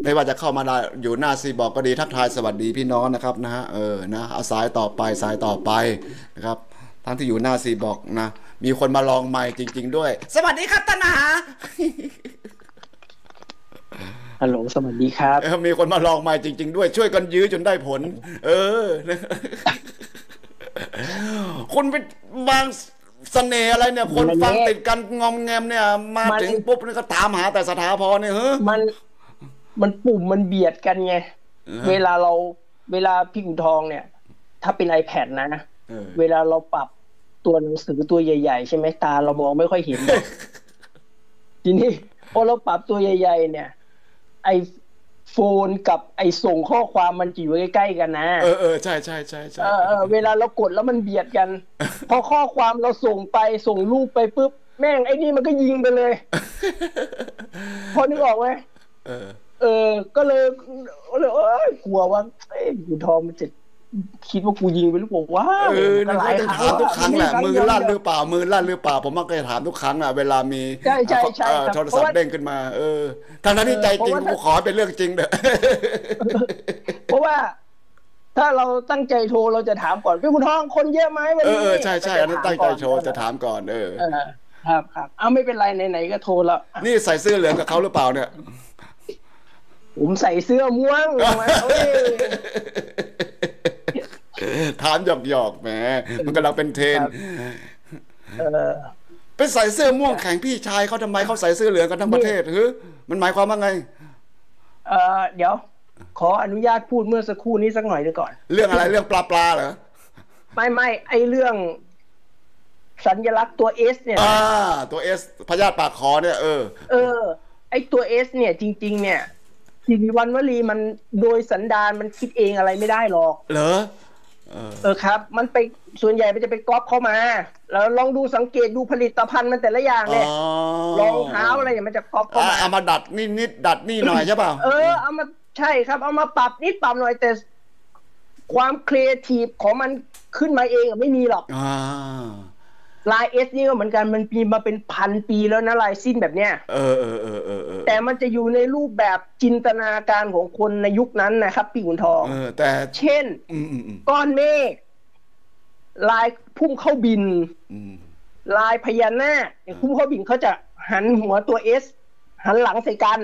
ไม่ว่าจะเข้ามาอยู่หน้าซีบอกก็ดีทักทายสวัสดีพี่น้องนะครับนะฮะนะเอาสายต่อไปสายต่อไปนะครับทั้งที่อยู่หน้าซีบอกนะมีคนมาลองไมค์จริงๆด้วยสวัสดีครับตนาฮัลโหลสวัสดีครับมีคนมาลองไมค์จริงๆด้วยช่วยกันยื้อจนได้ผลคุณเป็นบางเสน่ห์อะไรเนี่ยคนฟังติดกันงอมแงมเนี่ยมาถึงปุ๊บนี่ก็ถามหาแต่สถาพรเนี่ยมันปุ่มมันเบียดกันไงเวลาพี่ขุนทองเนี่ยถ้าเป็น iPad นะเวลาเราปรับตัวหนังสือตัวใหญ่ๆใช่ไหมตาเรามองไม่ค่อยเห็น ทีนี้พอเราปรับตัวใหญ่ๆเนี่ยไอโฟนกับไอส่งข้อความมันจะอยู่ใกล้ๆกันนะใช่ใช่ใช่ใช่เวลาเรากดแล้วมันเบียดกัน พอข้อความเราส่งไปส่งรูปไปปุ๊บแม่งไอ้นี่มันก็ยิงไปเลย พอนึกออกไหมก็เลยกลัวว่าขุนทองมันจะคิดว่ากูยิงไปหรือเปล่าว่าหลายครั้งทุกครั้งแหละมือลั่นหรือเปล่าผมมักจะถามทุกครั้งอ่ะเวลามีโทรศัพท์เด้งขึ้นมาทางนั้นที่ใจจริงกูขอเป็นเรื่องจริงเด้อเพราะว่าถ้าเราตั้งใจโทรเราจะถามก่อนพี่ขุนทองคนเยอะไหมวันนี้ใช่อันนั้นตั้งใจโทรจะถามก่อนครับเอาไม่เป็นไรไหนๆก็โทรแล้วนี่ใส่เสื้อเหลืองกับเขาหรือเปล่าเนี่ยผมใส่เสื้อม่วงถามหยอกแหมมันกำลังเป็นเทรนไปใส่เสื้อม่วงแข่งพี่ชายเขาทำไมเขาใส่เสื้อเหลืองกันทั้งประเทศมันหมายความว่าไงเดี๋ยวขออนุญาตพูดเมื่อสักครู่นี้สักหน่อยดีก่อนเรื่องอะไรเรื่องปลาเหรอไม่ไอเรื่องสัญลักษณ์ตัว S เนี่ยตัว S พยาธิปากคอเนี่ยไอตัว S เนี่ยจริงๆเนี่ยสิริวัณวลีมันโดยสันดานมันคิดเองอะไรไม่ได้หรอกเหรอครับมันไปส่วนใหญ่มันจะไปก๊อปเข้ามาแล้วลองดูสังเกตดูผลิตภัณฑ์มันแต่ละอย่างเนี่ยรองเท้าอะไรอย่างมันจะก๊อปเข้ามาเอามาดัดนิดดัดนี่หน่อยใช่ป่ะเอามาใช่ครับเอามาปรับนิดปรับหน่อยแต่ความครีเอทีฟของมันขึ้นมาเองไม่มีหรอกลาย S นี่ก็เหมือนกันมันมีมาเป็นพันปีแล้วนะลายสิ้นแบบเนี้ยแต่มันจะอยู่ในรูปแบบจินตนาการของคนในยุคนั้นนะครับพี่ขุนทองแต่เช่นก้อนเมฆลายพุ่มเข้าบินลายพญานาคพุ่มเข้าบินเขาจะหันหัวตัว S หันหลังใส่กัน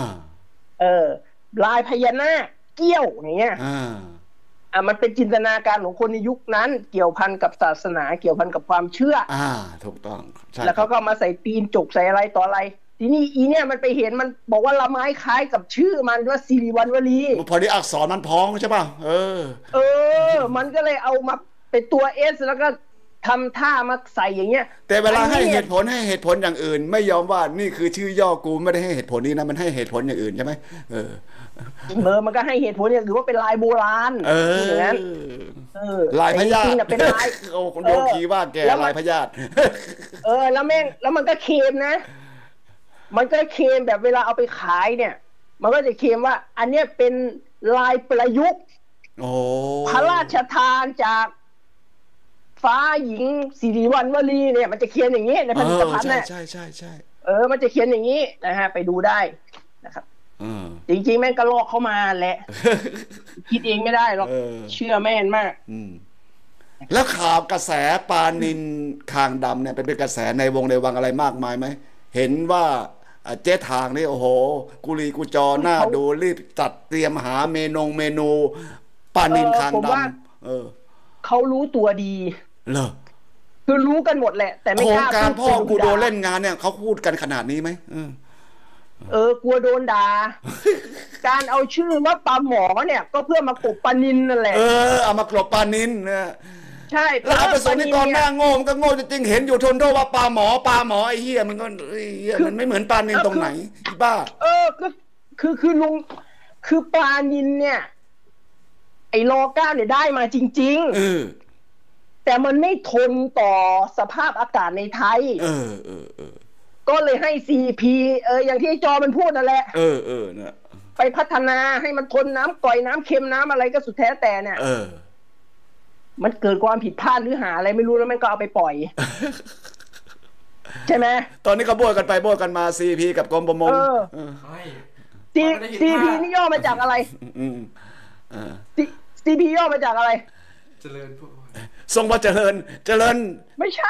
ลายพญานาคเกี้ยวอย่างเงี้ยมันเป็นจินตนาการของคนในยุคนั้นเกี่ยวพันกับศาสนาเกี่ยวพันกับความเชื่อถูกต้องแล้วเขาก็มาใส่ตีนจกใส่อะไรต่ออะไรทีนี้อีเนี่ยมันไปเห็นมันบอกว่าละไม้คล้ายกับชื่อมันว่าสิริวัณวลีพอดีอักษรมันพ้องใช่ป่ะมันก็เลยเอามาเป็นตัว S แล้วก็ทำท่ามาใส่อย่างเงี้ยแต่เวลาให้เหตุผลอย่างอื่นไม่ยอมว่านี่คือชื่อย่อกูไม่ได้ให้เหตุผลนี้นะมันให้เหตุผลอย่างอื่นใช่ไหมมันก็ให้เหตุผลอย่างอื่นว่าเป็นลายโบราณอย่างนั้นลายพญาติเป็นลายคนโยคีว่าแกลายพญาติแล้วมันก็เคลมนะมันก็เคลมแบบเวลาเอาไปขายเนี่ยมันก็จะเคลมว่าอันเนี้ยเป็นลายประยุกต์พระราชทานจากฟ้าหญิงสิริวัณวลีเนี่ยมันจะเขียนอย่างนี้ในผลิตภัณฑ์เนี่ยใช่มันจะเขียนอย่างนี้นะฮะไปดูได้นะครับจริงๆแม่งก็ลอกเข้ามาแหละคิดเองไม่ได้หรอกเชื่อแม่นมากแล้วข่าวกระแสปานินคางดำเนี่ยเป็นกระแสในวงในวังอะไรมากมายไหมเห็นว่าเจ๊ทางนี่โอ้โหกุลีกุจอหน้าดูรีบจัดเตรียมหาเมนูปานินคางดำเขารู้ตัวดีเหรอคือรู้กันหมดแหละแต่ไม่กล้าโครงการพ่อกูโดนเล่นงานเนี่ยเขาพูดกันขนาดนี้ไหมกลัวโดนด่าการเอาชื่อว่าปลาหมอเนี่ยก็เพื่อมากบปลานินนั่นแหละเอามากลบปลานินนะใช่แล้วเอาไปส่วนนี้ก่อนหน้าโง่ก็โง่จริงๆเห็นอยู่ทนโทษว่าปลาหมอไอ้เหี้ยมันก็มันไม่เหมือนปลานินตรงไหนบ้าคือลุงคือปลานินเนี่ยไอ้โลก้าเนี่ยได้มาจริงๆแต่มันไม่ทนต่อสภาพอากาศในไทยก็เลยให้ CP อย่างที่จอมันพูดนั่นแหละนะไปพัฒนาให้มันทนน้ำก่อยน้ำเค็มน้ำอะไรก็สุดแท้แต่เนี่ยมันเกิดความผิดพลาดหรือหาอะไรไม่รู้แล้วมันก็เอาไปปล่อยใช่ไหมตอนนี้ก็โบยกันไปโบยกันมา CP กับกรมประมงจ CP นี่ย่อมาจากอะไรCP ย่อมาจากอะไรเจริญพวกทรงว่าเจริญไม่ใช่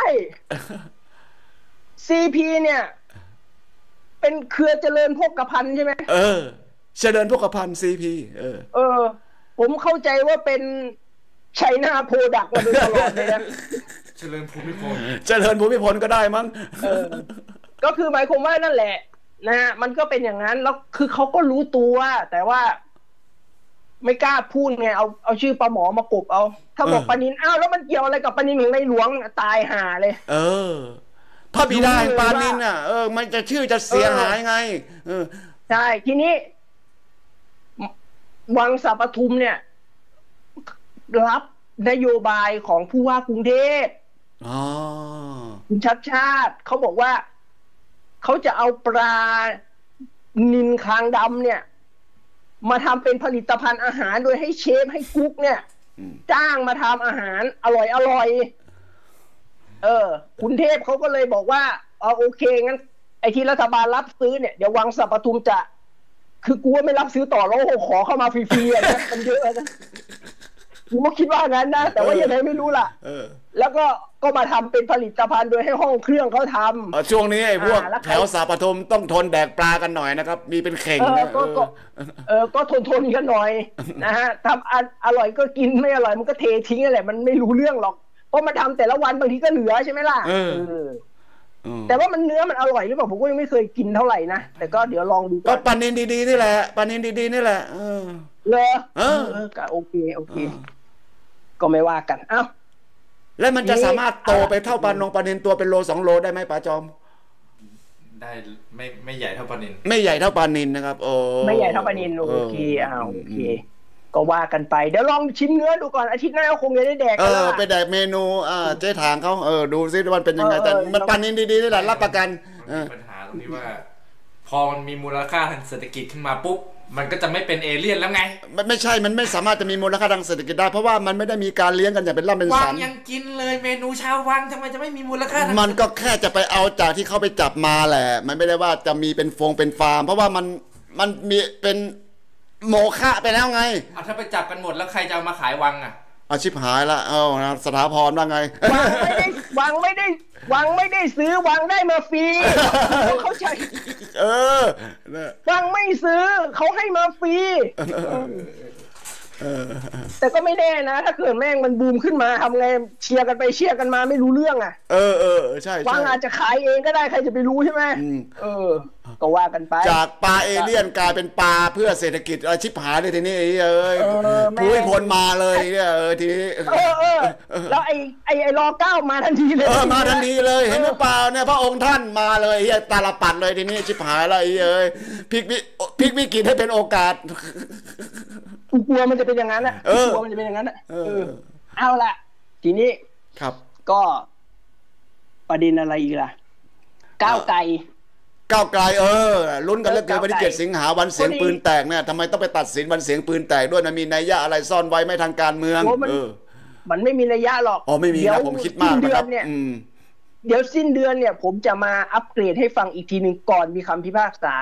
CP เนี่ยเป็นเครือเจริญโภคภัณฑ์ใช่ไหมเจริญโภคภัณฑ์ CP ผมเข้าใจว่าเป็นไชน่าโปรดักต์มาโดยตลอดเลยนะเจริญภูมิพลก็ได้มั้งก็คือหมายความว่านั่นแหละนะฮะมันก็เป็นอย่างนั้นแล้วคือเขาก็รู้ตัวแต่ว่าไม่กล้าพูดไงเอาชื่อปลาหมอมากบเอาถ้าบอกปานินอ้าวแล้วมันเกี่ยวอะไรกับปานินของในหลวงตายห่าเลยพระบิดาแห่งปานินน่ะมันจะชื่อจะเสียหายไงใช่ทีนี้วังสัปทุมเนี่ยรับนโยบายของผู้ว่ากรุงเทพคุณชัดชาติเขาบอกว่าเขาจะเอาปลานิลคางดำเนี่ยมาทำเป็นผลิตภัณฑ์อาหารโดยให้เชฟให้กุ๊กเนี่ยจ้างมาทำอาหารอร่อยคุณเทพเขาก็เลยบอกว่าโอเคงั้นไอ้ที่รัฐบาลรับซื้อเนี่ยเดี๋ยววังสัปทุมจะคือกลัวไม่รับซื้อต่อแล้วขอเข้ามาฟรีๆนะมันเยอะนะผมก็คิดว่างั้นนะแต่ว่ายังไงไม่รู้ล่ะแล้วก็มาทำเป็นผลิตภัณฑ์โดยให้ห้องเครื่องเขาทำช่วงนี้ไอ้พวกแถวสัปทุมต้องทนแดกปลากันหน่อยนะครับมีเป็นเข่งนะก็ทนกันหน่อยนะฮะทำอร่อยก็กินไม่อร่อยมันก็เททิ้งนั่นแหละมันไม่รู้เรื่องหรอกเพราะมันทำแต่ละวันบางทีก็เหลือใช่ไหมล่ะแต่ว่ามันเนื้อมันอร่อยหรือเปล่าผมก็ยังไม่เคยกินเท่าไหร่นะแต่ก็เดี๋ยวลองดูก็ปลานิลดีๆนี่แหละปลานิลดีๆนี่แหละเลยก็โอเคก็ไม่ว่ากันเอ้าแล้วมันจะสามารถโตไปเท่าปลานิลตัวเป็นโล2 โลได้ไหมป๋าจอมได้ไม่ใหญ่เท่าปลานิลไม่ใหญ่เท่าปลานิลนะครับไม่ใหญ่เท่าปลานิลโอเคโอเคก็ว่ากันไปเดี๋ยวลองชิมเนื้อดูก่อนอาทิตย์หน้าคงจะได้แดกกันไปแดกเมนูเจ๊ถางเขาดูซิว่ามันเป็นยังไงแต่มันปลานิลดีๆนี่แหละรับประกันปัญหาตรงที่ว่าพอมันมีมูลค่าทางเศรษฐกิจขึ้นมาปุ๊บมันก็จะไม่เป็นเอเลี่ยนแล้วไงไม่ใช่มันไม่สามารถจะมีมูลค่าทางเศรษฐกิจได้เพราะว่ามันไม่ได้มีการเลี้ยงกันอย่างเป็นร่ำเป็นสันวังยังกินเลยเมนูชาววังทำไมจะไม่มีมูลค่ามันก็แค่จะไปเอาจากที่เขาไปจับมาแหละมันไม่ได้ว่าจะมีเป็นเป็นฟาร์มเพราะว่ามันมีเป็นโมฆะไปแล้วไงถ้าไปจับกันหมดแล้วใครจะเอามาขายวังอาชิบหายละสถาพรว่าไงวังไม่ได้ซื้อวังได้มาฟรีเขาใช้วังไม่ซื้อเขาให้มาฟรีแต่ก็ไม่แน่นะถ้าเกิดแม่งมันบูมขึ้นมาทำไงเชียร์กันไปเชียร์กันมาไม่รู้เรื่องใช่วังอาจจะขายเองก็ได้ใครจะไปรู้ใช่ไหมก็ว่ากันไปจากปลาเอเลี่ยนกลายเป็นปลาเพื่อเศรษฐกิจชิบหายเลยทีนี้ผู้ให้พลมาเลยทีนี้แล้วไอ้รอ9มาทันทีเลยมาทันทีเลยเห็นหรือเปล่าเนี่ยพระองค์ท่านมาเลยตาลปัดเลยทีนี้ชิบหายแล้วพลิกวิกฤตให้เป็นโอกาสกูกลัวมันจะเป็นอย่างนั้นนะกลัวมันจะเป็นอย่างนั้นนะเอาละทีนี้ครับก็ประเด็นอะไรอีกล่ะก้าวไกลลุ้นกันเหลือเกินวันที่7 สิงหาวันเสียงปืนแตกเนี่ยทำไมต้องไปตัดสินวันเสียงปืนแตกด้วยนะมีนัยยะอะไรซ่อนไว้ไม่ทางการเมืองมันไม่มีนัยยะหรอกไม่มีนะผมคิดมากนะครับเดี๋ยวสิ้นเดือนเนี่ยผมจะมาอัปเกรดให้ฟังอีกทีนึงก่อนมีคำพิพากษา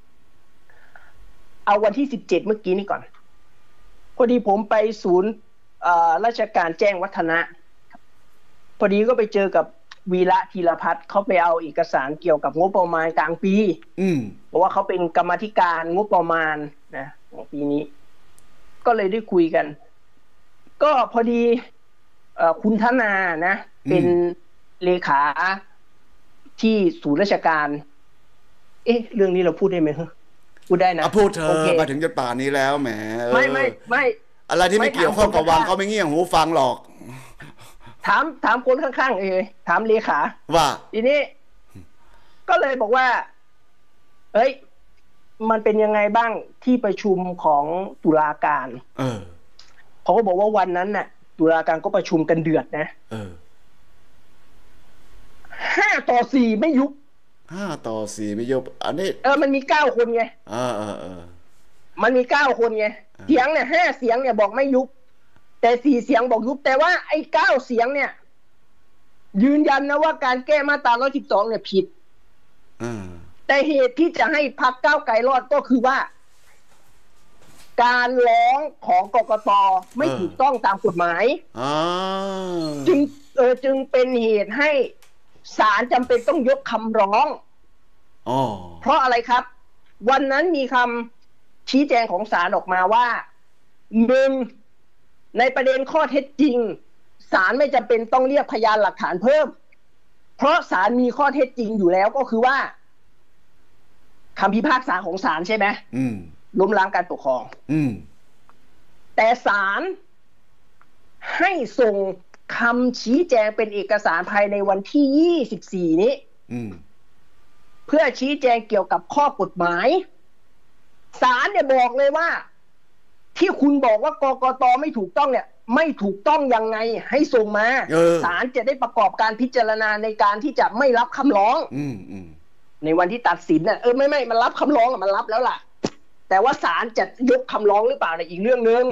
เอาวันที่17เมื่อกี้นี่ก่อนพอดีผมไปศูนย์ราชการแจ้งวัฒนะพอดีก็ไปเจอกับวีระธีรพัฒน์เขาไปเอาเอกสารเกี่ยวกับงบประมาณกลางปีเพราะว่าเขาเป็นกรรมาธิการงบประมาณนะของปีนี้ก็เลยได้คุยกันก็พอดีคุณธนานะเป็นเลขาที่ศูนย์ราชการเรื่องนี้เราพูดได้ไหมพูดได้นะพูดเธอมาถึงจนป่านนี้แล้วแหมไม่อะไรที่ไม่เกี่ยวข้องกับวังเขาไม่เงี่ยหูฟังหรอกถามคนข้างๆถามเลขาว่าทีนี้ก็เลยบอกว่ามันเป็นยังไงบ้างที่ประชุมของตุลาการเขาก็บอกว่าวันนั้นน่ะตุลาการก็ประชุมกันเดือดนะ5-4ไม่ยุบ 5-4ไม่ยุบอันนี้มันมี9คนไงมันมี9คนไงเสียงเนี่ย5เสียงเนี่ยบอกไม่ยุบแต่4เสียงบอกยุบแต่ว่าไอ้9เสียงเนี่ยยืนยันนะว่าการแก้มาตรา112เนี่ยผิดแต่เหตุที่จะให้พรรคก้าวไกลรอดก็คือว่าการร้องของกกตไม่ถูกต้องตามกฎหมายจึงเป็นเหตุให้ศาลจำเป็นต้องยกคำร้องเพราะอะไรครับวันนั้นมีคำชี้แจงของศาลออกมาว่าหนึ่งในประเด็นข้อเท็จจริงศาลไม่จำเป็นต้องเรียกพยานหลักฐานเพิ่มเพราะศาลมีข้อเท็จจริงอยู่แล้วก็คือว่าคำพิพากษาของศาลใช่ไหมล้มล้างการปกครองแต่ศาลให้ส่งคำชี้แจงเป็นเอกสารภายในวันที่24นี้เพื่อชี้แจงเกี่ยวกับข้อกฎหมายศาลเนี่ยบอกเลยว่าที่คุณบอกว่ากกตไม่ถูกต้องเนี่ยไม่ถูกต้องยังไงให้ส่งมาศาลจะได้ประกอบการพิจารณาในการที่จะไม่รับคำร้องในวันที่ตัดสินน่ะไม่มันรับคำร้องมันรับแล้วล่ะแต่ว่าศาลจะยกคำร้องหรือเปล่าในอีกเรื่องนึง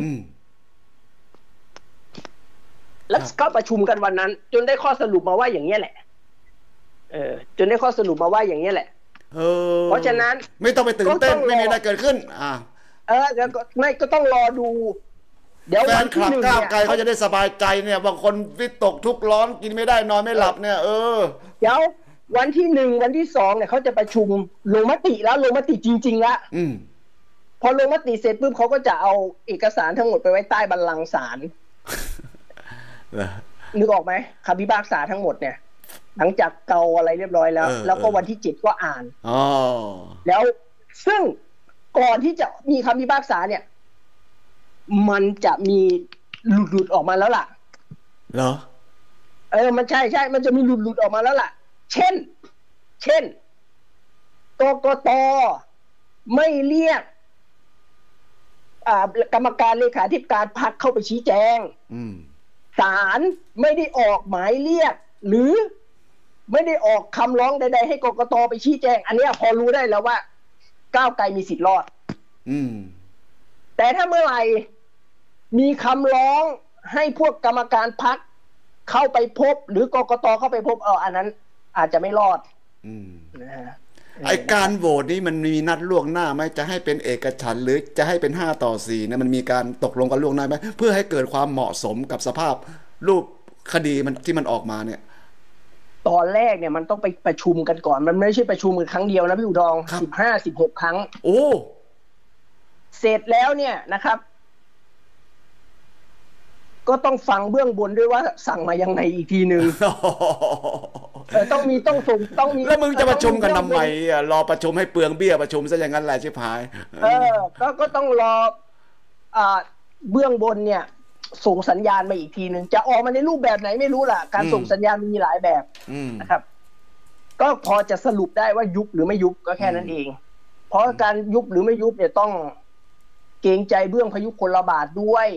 แล้วก็ประชุมกันวันนั้นจนได้ข้อสรุปมาว่าอย่างนี้แหละจนได้ข้อสรุปมาว่าอย่างนี้แหละเพราะฉะนั้นไม่ต้องไปตื่นเต้นไม่มีอะไรเกิดขึ้นไม่ก็ต้องรอดูเดี๋ยวแฟนคลับก้าวไกลเขาจะได้สบายใจเนี่ยบางคนวิตกทุกข์ร้อนกินไม่ได้นอนไม่หลับเนี่ยเดี๋ยววันที่1วันที่2เนี่ยเขาจะประชุมลงมติแล้วลงมติจริงๆแล้วพอลงมติเสร็จปุ๊บเขาก็จะเอาเอกสารทั้งหมดไปไว้ใต้บัลลังก์ศาลนึกออกไหมคำพิพากษาทั้งหมดเนี่ยหลังจากเกาอะไรเรียบร้อยแล้วก็วันที่7ก็อ่านแล้วซึ่งก่อนที่จะมีคำพิพากษาเนี่ยมันจะมีหลุดออกมาแล้วล่ะเหรอมันใช่มันจะมีหลุดออกมาแล้วล่ะเช่นกกตไม่เรียกกรรมการเลขาธิการพรรคเข้าไปชี้แจงศาลไม่ได้ออกหมายเรียกหรือไม่ได้ออกคำร้องใดๆให้กกตไปชี้แจงอันนี้พอรู้ได้แล้วว่าก้าวไกลมีสิทธิ์รอดแต่ถ้าเมื่อไหร่มีคำร้องให้พวกกรรมการพรรคเข้าไปพบหรือกกตเข้าไปพบอันนั้นอาจจะไม่รอดนะฮะไอการโหวตนี้มันมีนัดล่วงหน้าไหมจะให้เป็นเอกฉันท์หรือจะให้เป็น5-4นะมันมีการตกลงกันล่วงหน้าไหมเพื่อให้เกิดความเหมาะสมกับสภาพรูปคดีมันที่มันออกมาเนี่ยตอนแรกเนี่ยมันต้องไปประชุมกันก่อนมันไม่ใช่ประชุมกันครั้งเดียวนะพี่อุดร15-16 ครั้งเสร็จแล้วเนี่ยนะครับก็ต้องฟังเบื้องบนด้วยว่าสั่งมายังไงอีกทีนึงต้องส่งต้องมีแล้วมึงจะประชุมกันทำไมรอประชุมให้เปลืองเบี้ยประชุมซะอย่างนั้นแหละชิบหายก็ต้องรอเบื้องบนเนี่ยส่งสัญญาณมาอีกทีนึงจะออกมาในรูปแบบไหนไม่รู้ล่ะการส่งสัญญาณมีหลายแบบนะครับก็พอจะสรุปได้ว่ายุบหรือไม่ยุบก็แค่นั้นเองเพราะการยุบหรือไม่ยุบเนี่ยต้องเกรงใจเบื้องพยุคลบาทด้วย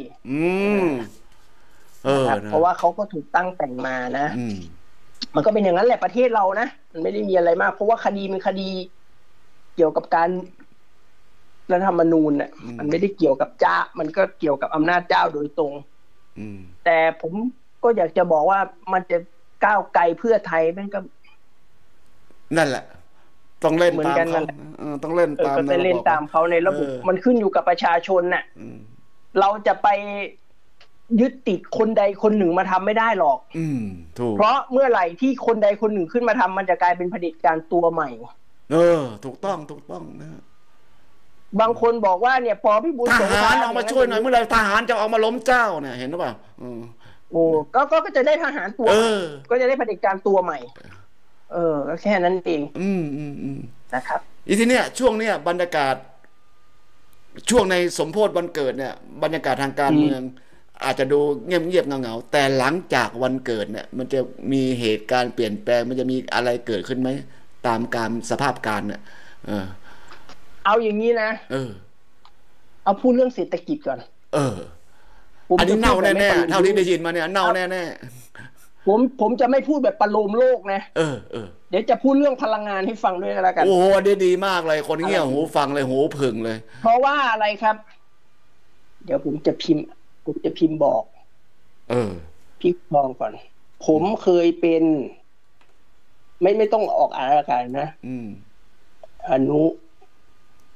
เพราะว่าเขาก็ถูกตั้งแต่งมานะมันก็เป็นอย่างนั้นแหละประเทศเรานะมันไม่ได้มีอะไรมากเพราะว่าคดีมันคดีเกี่ยวกับการรัฐธรรมนูญเนี่ยมันไม่ได้เกี่ยวกับเจ้ามันก็เกี่ยวกับอำนาจเจ้าโดยตรงแต่ผมก็อยากจะบอกว่ามันจะก้าวไกลเพื่อไทยมันก็นั่นแหละต้องเล่นตามเขาต้องเล่นตามก็เล่นตามเขาในระบบมันขึ้นอยู่กับประชาชนน่ะเราจะไปยึดติดคนใดคนหนึ่งมาทำไม่ได้หรอกถูกเพราะเมื่อไหร่ที่คนใดคนหนึ่งขึ้นมาทำมันจะกลายเป็นเผด็จการตัวใหม่ถูกต้องนะบางคนบอกว่าเนี่ยพอพี่บุญทหารออกมาช่วยหน่อยเมื่อไหร่ทหารจะออกมาล้มเจ้าเนี่ยเห็นหรือเปล่าก็จะได้ทหารตัวก็จะได้เผด็จการตัวใหม่ก็แค่นั้นเองนะครับอีทีเนี้ยช่วงเนี้ยบรรยากาศช่วงในสมโภชวันเกิดเนี่ยบรรยากาศทางการเมืองอาจจะดูเงียบๆเงาๆแต่หลังจากวันเกิดเนี่ยมันจะมีเหตุการณ์เปลี่ยนแปลงมันจะมีอะไรเกิดขึ้นไหมตามการสภาพการเนี่ยเอาอย่างนี้นะเอาพูดเรื่องเศรษฐกิจก่อนอันนี้เน่าแน่ๆเท่าที่ได้ยินมาเนี่ยเน่าแน่ๆผมจะไม่พูดแบบประโลมโลกนะเดี๋ยวจะพูดเรื่องพลังงานให้ฟังด้วยกันแล้วกันโอ้โหดีมากเลยคนเงี้ยหูฟังเลยหูผึ่งเลยเพราะว่าอะไรครับเดี๋ยวผมจะพิมพ์บอกพี่มองก่อนผมเคยเป็นไม่ต้องออกอากาศนะอนุ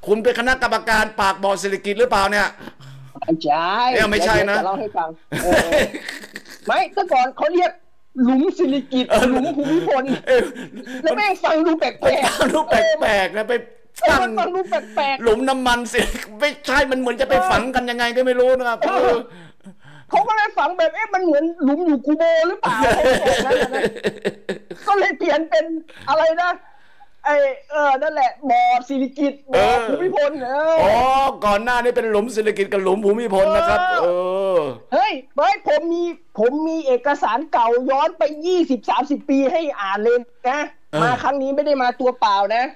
คุณเป็นคณะกรรมการปากบ่อเศรษฐกิจหรือเปล่าเนี่ยไม่ใช่ไม่ใช่นะจะเล่าให้ฟังไม่แต่ก่อนเขาเรียกหลุมศิริกิติ์หลุมภูมิพลแล้วแม่งฟังดูแปลกๆดูแปลกๆนะไปฟังดูแปลกๆหลุมน้ำมันสิไม่ใช่มันเหมือนจะไปฝังกันยังไงก็ไม่รู้นะครับเขาก็เลยฝังแบบมันเหมือนหลุมอยู่กูโบหรือเปล่าก็เลยเปลี่ยนเป็นอะไรนะนั่นแหละบ่อศิริกิติ์บ่อภูมิพลก่อนหน้านี้เป็นหลุมศิริกิติ์กับหลุมภูมิพลนะครับเฮ้ยผมมีเอกสารเก่าย้อนไป20-30 ปีให้อ่านเลยนะมาครั้งนี้ไม่ได้มาตัวเปล่านะ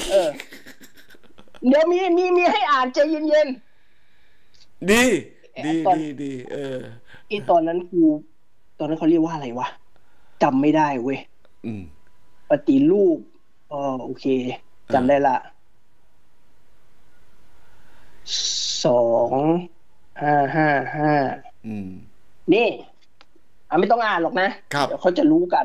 เดี๋ยวมีให้อ่านใจเย็นๆดีตอนนั้นเขาเรียกว่าอะไรวะจำไม่ได้เว้ยปฏิรูปโอเคจำได้ละ2555นี่ไม่ต้องอ่านหรอกนะเดี๋ยวเขาจะรู้กัน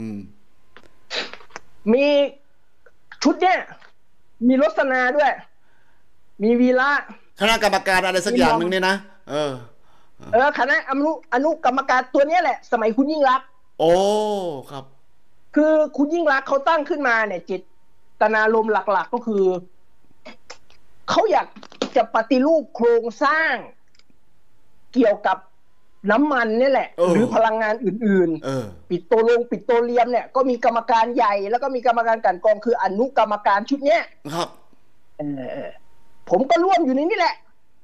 มีชุดเนี้ยมีรสนาด้วยมีวีระคณะกรรมการอะไรสักอย่างหนึ่งเนี่ยนะคณะอนุกรรมการตัวนี้แหละสมัยคุณยิ่งรักโอ้ครับคือคุณยิ่งรักเขาตั้งขึ้นมาเนี่ยเจตนารมณ์หลักๆก็คือเขาอยากจะปฏิรูปโครงสร้างเกี่ยวกับน้ำมันนี่แหละหรือพลังงานอื่นๆปิโตรเลียมเนี่ยก็มีกรรมการใหญ่แล้วก็มีกรรมการกลั่นกรองคืออนุกรรมการชุดเนี้ยครับผมก็ร่วมอยู่ในนี่แหละ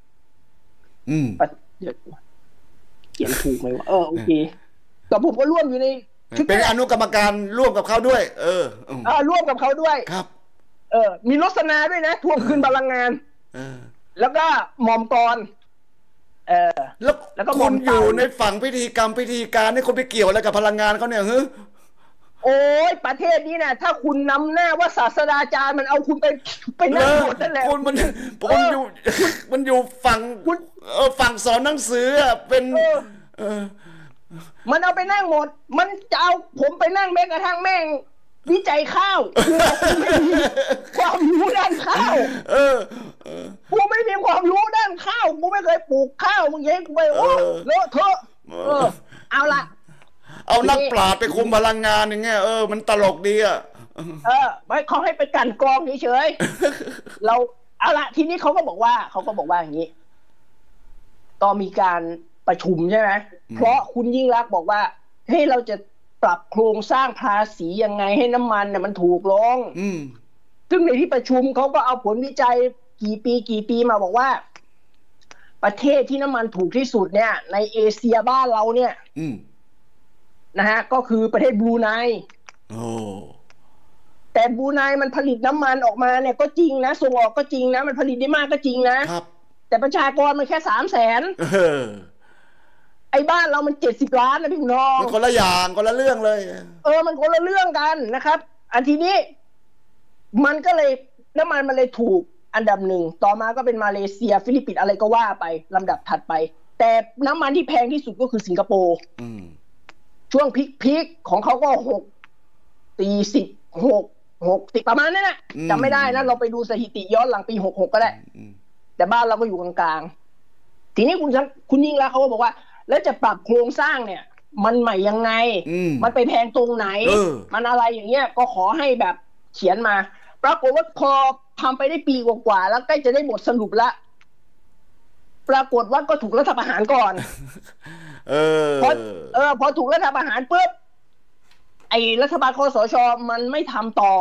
เขียนถูกไหมวะโอเคแต่ผมก็ร่วมอยู่ในเป็นอนุกรรมการร่วมกับเขาด้วยร่วมกับเขาด้วยครับมีรสนาด้วยนะทวงคืนพลังงานแล้วก็หม่อมกรแล้วก็คนอยู่ในฝั่งพิธีกรรมพิธีการนี่คนไปเกี่ยวอะไรกับพลังงานเขาเนี่ยโอ้ยประเทศนี้นะถ้าคุณนำหน้าว่าศาสตราจารย์มันเอาคุณไปนั่งหมดนั่นแหละคุณมันอยู่ฝั่งสอนหนังสือเป็นมันเอาไปนั่งหมดมันจะเอาผมไปนั่งแม้กระทั่งแม่งวิจัยข้าวไม่มีความรู้ด้านข้าวกูไม่มีความรู้ด้านข้าวกูไม่เคยปลูกข้าวมึงเย้กูไปเลอะเทอะเอาละเอานักปราชญ์ไปคุมพลังงานอย่างเงี้ยมันตลกดีไม่เขาให้ไปกันกรองเฉยๆเราเอาละทีนี้เขาก็บอกว่าอย่างนี้ต่อมีการประชุมใช่ไหมเพราะคุณยิ่งรักบอกว่าให้เราจะปรับโครงสร้างภาษียังไงให้น้ำมันเนี่ยมันถูกลงซึ่งในที่ประชุมเขาก็เอาผลวิจัยกี่ปีมาบอกว่าประเทศที่น้ำมันถูกที่สุดเนี่ยในเอเชียบ้านเราเนี่ยนะฮะก็คือประเทศบรูไนแต่บรูไนมันผลิตน้ำมันออกมาเนี่ยก็จริงนะส่งออกก็จริงนะมันผลิตได้มากก็จริงนะครับแต่ประชากรมันแค่300,000ไอ้บ้านเรามัน70 ล้านนะพี่น้องมันคนละอย่างคนละเรื่องเลยมันคนละเรื่องกันนะครับอันทีนี้มันก็เลยน้ำมันมันเลยถูกอันดับหนึ่งต่อมาก็เป็นมาเลเซียฟิลิปปินส์อะไรก็ว่าไปลำดับถัดไปแต่น้ำมันที่แพงที่สุดก็คือสิงคโปร์ช่วงพีคของเขาก็60ประมาณนั้นแหละจำไม่ได้นะเราไปดูสถิติย้อนหลังปี66ก็ได้แต่บ้านเราก็อยู่กลางๆทีนี้คุณยิ่งรักเขาก็บอกว่าแล้วจะปรับโครงสร้างเนี่ยมันใหม่ยังไงมันไปแพงตรงไหนมันอะไรอย่างเงี้ยก็ขอให้แบบเขียนมาปรากฏว่าพอทำไปได้ปีกว่าๆแล้วใกล้จะได้บทสรุปละปรากฏว่าก็ถูกรัฐประหารก่อนพอถูกรัฐประหารปุ๊บไอ้รัฐบาลคสช.มันไม่ทำต่อ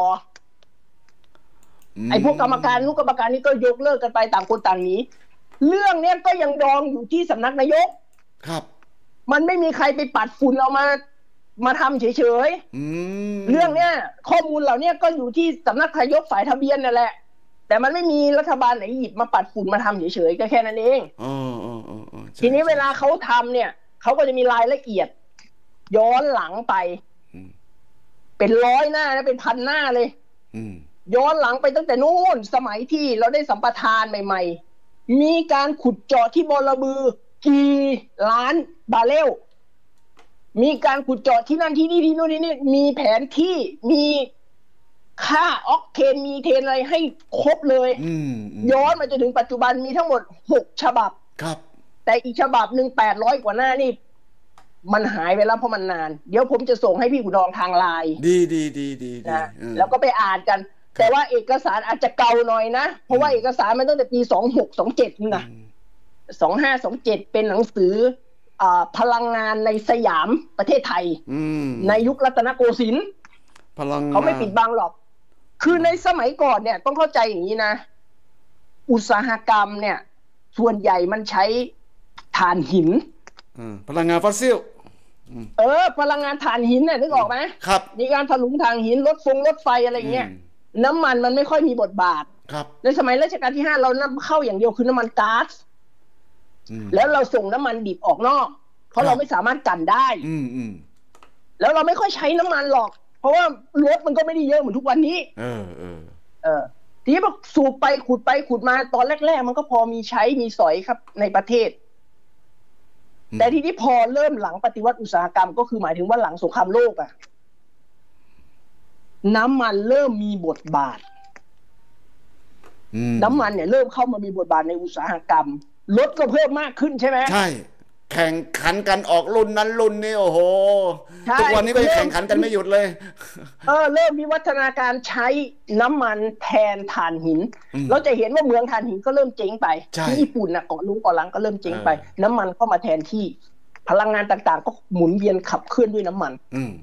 ไอ้พวกกรรมการลูกกรรมการนี่ก็ยกเลิกกันไปต่างคนต่างหนีเรื่องเนี้ยก็ยังดองอยู่ที่สำนักนายกครับมันไม่มีใครไปปัดฝุ่นเอามาทำเฉยๆเรื่องเนี้ยข้อมูลเหล่านี้ก็อยู่ที่สำนักนายกฝ่ายทะเบียนนั่นแหละแต่มันไม่มีรัฐบาลไหนหยิบมาปัดฝุ่นมาทำเฉยๆก็แค่นั้นเองทีนี้เวลาเขาทำเนี่ยเขาก็จะมีรายละเอียดย้อนหลังไปเป็น100 หน้านะเป็น1,000 หน้าเลยย้อนหลังไปตั้งแต่นู้นสมัยที่เราได้สัมปทานใหม่ๆมีการขุดเจาะที่บอระบือกี่ล้านบาร์เรลมีการขุดเจาะที่นั่นที่นี่ที่โน่นที่นี่มีแผนที่มีค่าออกเทนมีเทนอะไรให้ครบเลยย้อนมาจนถึงปัจจุบันมีทั้งหมด6 ฉบับครับแต่อีกฉบับหนึ่ง800 กว่าหน้านี่มันหายไปแล้วเพราะมันนานเดี๋ยวผมจะส่งให้พี่ขุนทองทางไลน์ดีนะแล้วก็ไปอ่านกันแต่ว่าเอกสารอาจจะเก่าหน่อยนะเพราะว่าเอกสารมันตั้งแต่ปี2627นะ2527เป็นหนังสือพลังงานในสยามประเทศไทยในยุครัตนโกสินทร์พลังเขาไม่ปิดบังหรอกคือในสมัยก่อนเนี่ยต้องเข้าใจอย่างนี้นะอุตสาหกรรมเนี่ยส่วนใหญ่มันใช้ถ่านหินพลังงานฟอสซิลพลังงานถ่านหินเนี่ยนึกออกไหมครับมีการถลุงถ่านหินรถไฟอะไรเงี้ยน้ำมันไม่ค่อยมีบทบาทครับในสมัยรัชกาลที่5เรานำเข้าอย่างเดียวคือน้ำมันก๊าซแล้วเราส่งน้ำมันดิบออกนอกเพราะเราไม่สามารถกันได้แล้วเราไม่ค่อยใช้น้ำมันหรอกเพราะว่ารถมันก็ไม่ได้เยอะเหมือนทุกวันนี้ทีนี้พอสูบไปขุดมาตอนแรกๆมันก็พอมีใช้มีสอยครับในประเทศแต่ทีนี้พอเริ่มหลังปฏิวัติอุตสาหกรรมก็คือหมายถึงว่าหลังสงครามโลกน้ำมันเริ่มมีบทบาทน้ำมันเนี่ยเริ่มเข้ามามีบทบาทในอุตสาหกรรมรถก็เพิ่มมากขึ้นใช่ไหมใช่แข่งขันกันออกรุ่นนั้นรุ่นนี้โอ้โหทุกวันนี้ก็แข่งขันกันไม่หยุดเลยเริ่มมีวัฒนาการใช้น้ำมันแทนถ่านหินเราจะเห็นว่าเมืองถ่านหินก็เริ่มเจ๊งไปที่ญี่ปุ่นเกาะลุงเกาะลังก็เริ่มเจ๊งไปน้ำมันเข้ามาแทนที่พลังงานต่างๆก็หมุนเวียนขับเคลื่อนด้วยน้ำมัน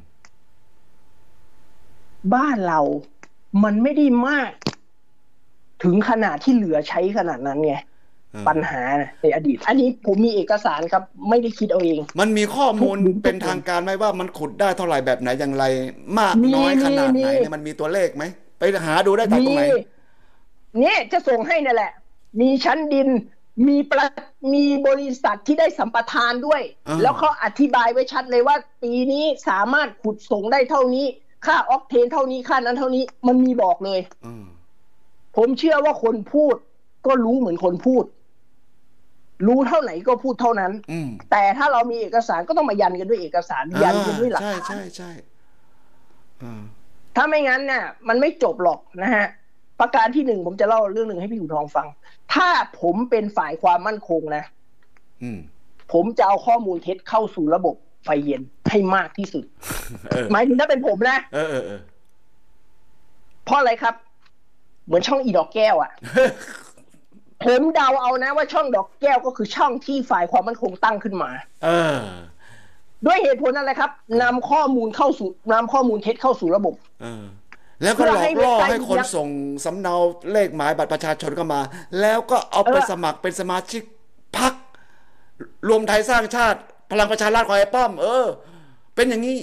บ้านเรามันไม่ได้มากถึงขนาดที่เหลือใช้ขนาดนั้นไงปัญหาในอดีตอันนี้ผมมีเอกสารครับไม่ได้คิดเอาเองมันมีข้อมูลเป็นทางการไหมว่ามันขุดได้เท่าไหร่แบบไหนอย่างไรมากน้อยขนาดไหนเนี่ยมันมีตัวเลขไหมไปหาดูได้จากตรงไหนเนี่ยจะส่งให้นั่นแหละมีชั้นดินมีบริษัทที่ได้สัมปทานด้วยแล้วเขาอธิบายไว้ชัดเลยว่าปีนี้สามารถขุดส่งได้เท่านี้ค่าออกเทนเท่านี้ค่านั้นเท่านี้มันมีบอกเลยผมเชื่อว่าคนพูดก็รู้เหมือนคนพูดรู้เท่าไหนก็พูดเท่านั้นแต่ถ้าเรามีเอกสารก็ต้องมายันกันด้วยเอกสารยันกันด้วยหลักฐานใช่ถ้าไม่งั้นเนี่ยมันไม่จบหรอกนะฮะประการที่1ผมจะเล่าเรื่องหนึ่งให้พี่ขุนทองฟังถ้าผมเป็นฝ่ายความมั่นคงนะผมจะเอาข้อมูลเท็จเข้าสู่ระบบไฟเย็นให้มากที่สุดหมายถึงถ้าเป็นผมนะเพราะอะไรครับเหมือนช่องอีดอกแก้วผมเดาเอานะว่าช่องดอกแก้วก็คือช่องที่ฝ่ายความมั่นคงตั้งขึ้นมาด้วยเหตุผลอะไรครับนำข้อมูลเท็จเข้าสู่ระบบแล้วก็หลอกล่อให้คนส่งสำเนาเลขหมายบัตรประชาชนเข้ามาแล้วก็เอาไปสมัครเป็นสมาชิกพรรครวมไทยสร้างชาติพลังประชารัฐของไอ้ป้อมเป็นอย่างนี้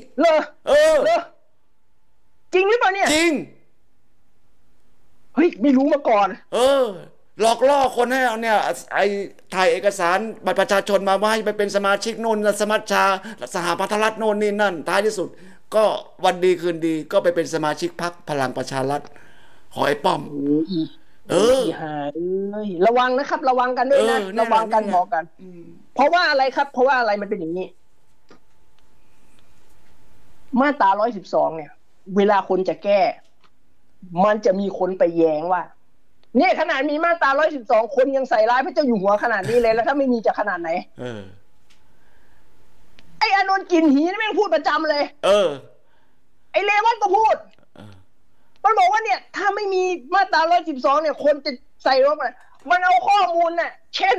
จริงหรือเปล่าเนี่ยจริงเฮ้ยไม่รู้มาก่อนหลอกล่อคนให้เนี่ยไอ้ถ่ายเอกสารบัตรประชาชนมาให้ไปเป็นสมาชิกโน่นสมัชชาสหพันธรัฐโน่นนี่นั่นท้ายที่สุดก็วันดีคืนดีก็ไปเป็นสมาชิกพรรคพลังประชารัฐของไอ้ป้อมระวังนะครับระวังกันด้วยนะระวังกันพอกันเพราะว่าอะไรครับเพราะว่าอะไรมันเป็นอย่างนี้มาตรา112เนี่ยเวลาคนจะแก้มันจะมีคนไปแย้งว่าเนี่ยขนาดมีมาตรา112คนยังใส่ร้ายพระเจ้าอยู่หัวขนาดนี้เลยแล้วถ้าไม่มีจะขนาดไหนไอ้อานนท์กินหีนี่แม่งพูดประจำเลยไอ้เลวัตก็พูดมันบอกว่าเนี่ยถ้าไม่มีมาตรา112เนี่ยคนจะใส่ร้ายมันเอาข้อมูลน่ะเช่น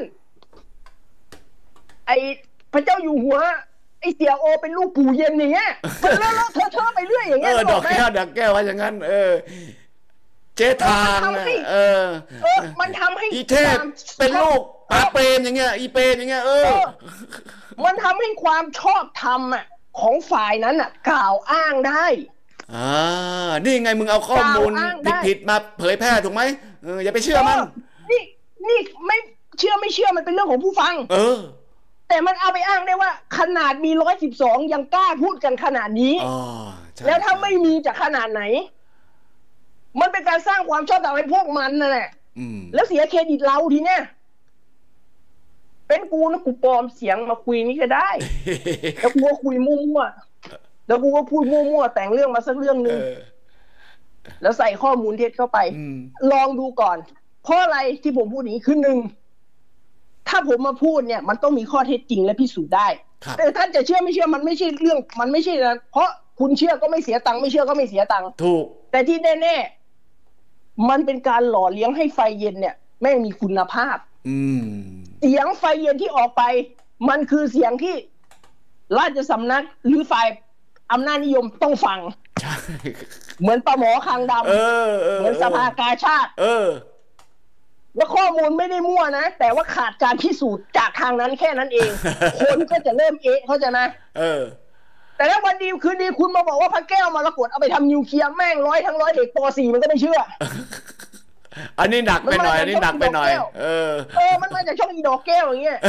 ไอ้พระเจ้าอยู่หัวไอ้เสี่ยโอเป็นลูกปู่เย็นอย่างเงี้ยแล้วเธอไปเรื่อยอย่างเงี้ยดอกแก้วว่าอย่างนั้นเจ๊ทางมันทำให้อีเทพเป็นลูกป้าเปรมอย่างเงี้ยอีเปรมอย่างเงี้ยมันทำให้ความชอบธรรมของฝ่ายนั้นกล่าวอ้างได้นี่ไงมึงเอาข้อมูลผิดมาเผยแพร่ถูกไหมอย่าไปเชื่อมันนี่ไม่เชื่อไม่เชื่อมันเป็นเรื่องของผู้ฟังแต่มันเอาไปอ้างได้ว่าขนาดมี112ยังกล้าพูดกันขนาดนี้แล้วถ้าไม่มีจะขนาดไหนมันเป็นการสร้างความชอบธรรมให้พวกมันนั่นแหละแล้วเสียเครดิตเราทีเนี้ยเป็นกูนะกูปลอมเสียงมาคุยนี้ก็ได้แล้วกูก็คุยมั่วๆแล้วกูก็พูดมั่วๆแต่งเรื่องมาสักเรื่องนึงแล้วใส่ข้อมูลเท็จเข้าไปลองดูก่อนเพราะอะไรที่ผมพูดนี้คือหนึ่งถ้าผมมาพูดเนี่ยมันต้องมีข้อเท็จจริงและพิสูจน์ได้แต่ท่านจะเชื่อไม่เชื่อมันไม่ใช่เรื่องมันไม่ใช่นะเพราะคุณเชื่อก็ไม่เสียตังค์ไม่เชื่อก็ไม่เสียตังค์ถูกแต่ที่แน่ๆมันเป็นการหล่อเลี้ยงให้ไฟเย็นเนี่ยไม่มีคุณภาพเสียงไฟเย็นที่ออกไปมันคือเสียงที่ราชสำนักหรือฝ่ายอำนาจนิยมต้องฟังเหมือนปหมอคางดำเหมือนสภากาชาติแล้วข้อมูลไม่ได้มั่วนะแต่ว่าขาดการพิสูจน์จากทางนั้นแค่นั้นเอง คนก็จะเริ่มเข้าใจไหมแต่แล้ววันดีคืนดีคุณมาบอกว่าพระแก้วมรกตเอาไปทำนิวเคลียร์แม่งทั้งร้อยเด็กป .4 มันก็ไม่เชื่ออันนี้หนักไปหน่อยอันนี้หนักไปหน่อยมันมาจากช่องอีดอกแก้วอย่างเงี้ย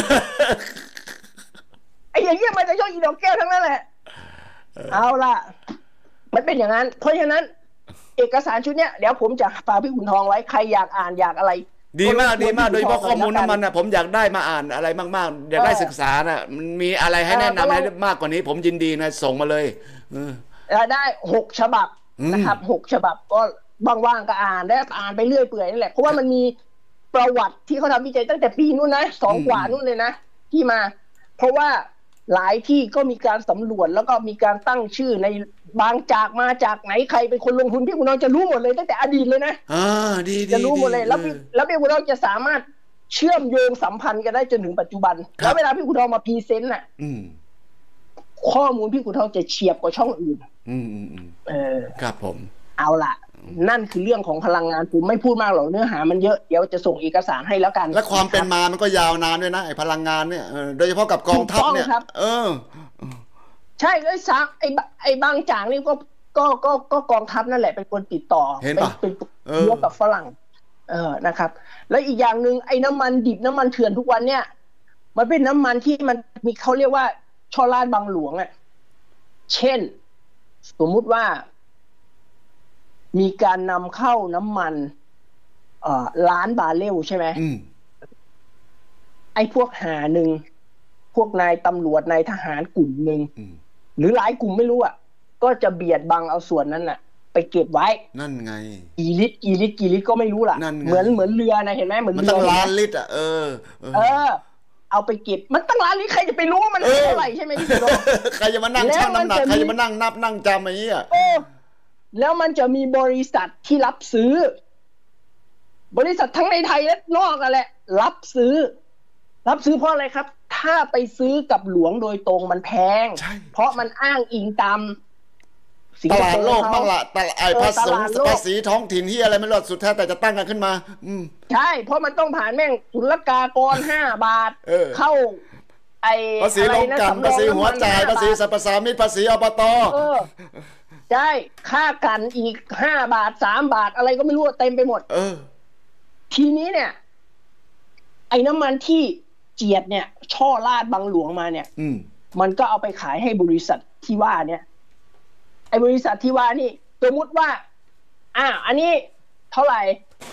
ไอ้อย่างเงี้ยมาจากช่องอีดอกแก้วทั้งนั้นแหละเอาล่ะมันเป็นอย่างนั้นเพราะฉะนั้นเอกสารชุดเนี้ยเดี๋ยวผมจะฝากพี่ขุนทองไว้ใครอยากอ่านอยากอะไรดีมากโดยเฉพาะข้อมูลน้ำมันนะผมอยากได้มาอ่านอะไรมากๆอยากได้ศึกษานะมันมีอะไรให้แนะนำให้มากกว่านี้ผมยินดีนะส่งมาเลยได้6 ฉบับนะครับ6 ฉบับก็ว่างๆก็อ่านได้อ่านไปเรื่อยเปื่อยนี่แหละเพราะว่ามันมีประวัติที่เขาทำวิจัยตั้งแต่ปีนู้นนะ2 กว่านู้นเลยนะที่มาเพราะว่าหลายที่ก็มีการสำรวจแล้วก็มีการตั้งชื่อในบางจากมาจากไหนใครเป็นคนลงทุนพี่คุณน้องจะรู้หมดเลยตั้งแต่อดีตเลยนะดีจะรู้หมดเลยแล้วพี่คุณน้องจะสามารถเชื่อมโยงสัมพันธ์กันได้จนถึงปัจจุบันแล้วเวลาพี่คุณน้องมาพรีเซนต์น่ะข้อมูลพี่คุณน้องจะเฉียบกว่าช่องอื่นครับผมเอาล่ะนั่นคือเรื่องของพลังงานผมไม่พูดมากหรอกเนื้อหามันเยอะเดี๋ยวจะส่งเอกสารให้แล้วกันและความเป็นมามันก็ยาวนานด้วยนะไอ้พลังงานเนี่ยโดยเฉพาะกับกองทัพเนี่ยใช่เลยซักไอ้บางจากนี่ก็กองทัพนั่นแหละเป็นคนติดต่อเป็นร่วมกับฝรั่งนะครับแล้วอีกอย่างหนึ่งไอ้น้ำมันดิบน้ำมันเถื่อนทุกวันเนี่ยมันเป็นน้ำมันที่มันมีเขาเรียกว่าช่อราดบังหลวงอ่ะเช่นสมมุติว่ามีการนำเข้าน้ำมัน1,000,000 บาร์เรลใช่ไหมไอ้พวกหนึ่งพวกนายตำรวจนายทหารกลุ่มหนึ่งหรือหลายกลุ่มไม่รู้อ่ะก็จะเบียดบังเอาส่วนนั้นน่ะไปเก็บไว้นั่นไงกี่ลิตรก็ไม่รู้ล่ะเหมือนเรือนะเห็นไหมเหมือนมันตั้งล้านลิตรอ่ะเอาไปเก็บมันตั้งล้านลิตรใครจะไปรู้ว่ามันเท่าไหร่ใช่ไหมพี่โดใครจะมานั่งชั่งน้ำหนักใครจะมานั่งนับนั่งจำอย่างนี้อ่ะแล้วมันจะมีบริษัทที่รับซื้อบริษัททั้งในไทยและนอกนั่นแหละรับซื้อเพราะอะไรครับถ้าไปซื้อกับหลวงโดยตรงมันแพงเพราะมันอ้างอิงตามตลาดโลกบ้างละภาษีท้องถิ่นที่อะไรไม่รู้สุดแท้แต่จะตั้งกันขึ้นมาใช่เพราะมันต้องผ่านแม่งศุลกากร5 บาทเข้าภาษีลงกันภาษีหัวจ่ายภาษีสรรพสามิตภาษีอบตใช่ค่ากันอีก5 บาท3 บาทอะไรก็ไม่รู้เต็มไปหมดทีนี้เนี่ยไอ้น้ำมันที่เจียดเนี่ยช่อราดบังหลวงมาเนี่ยมันก็เอาไปขายให้บริษัทที่ว่าเนี่ยไอ้บริษัทที่ว่านี่สมมติว่าอันนี้เท่าไหร่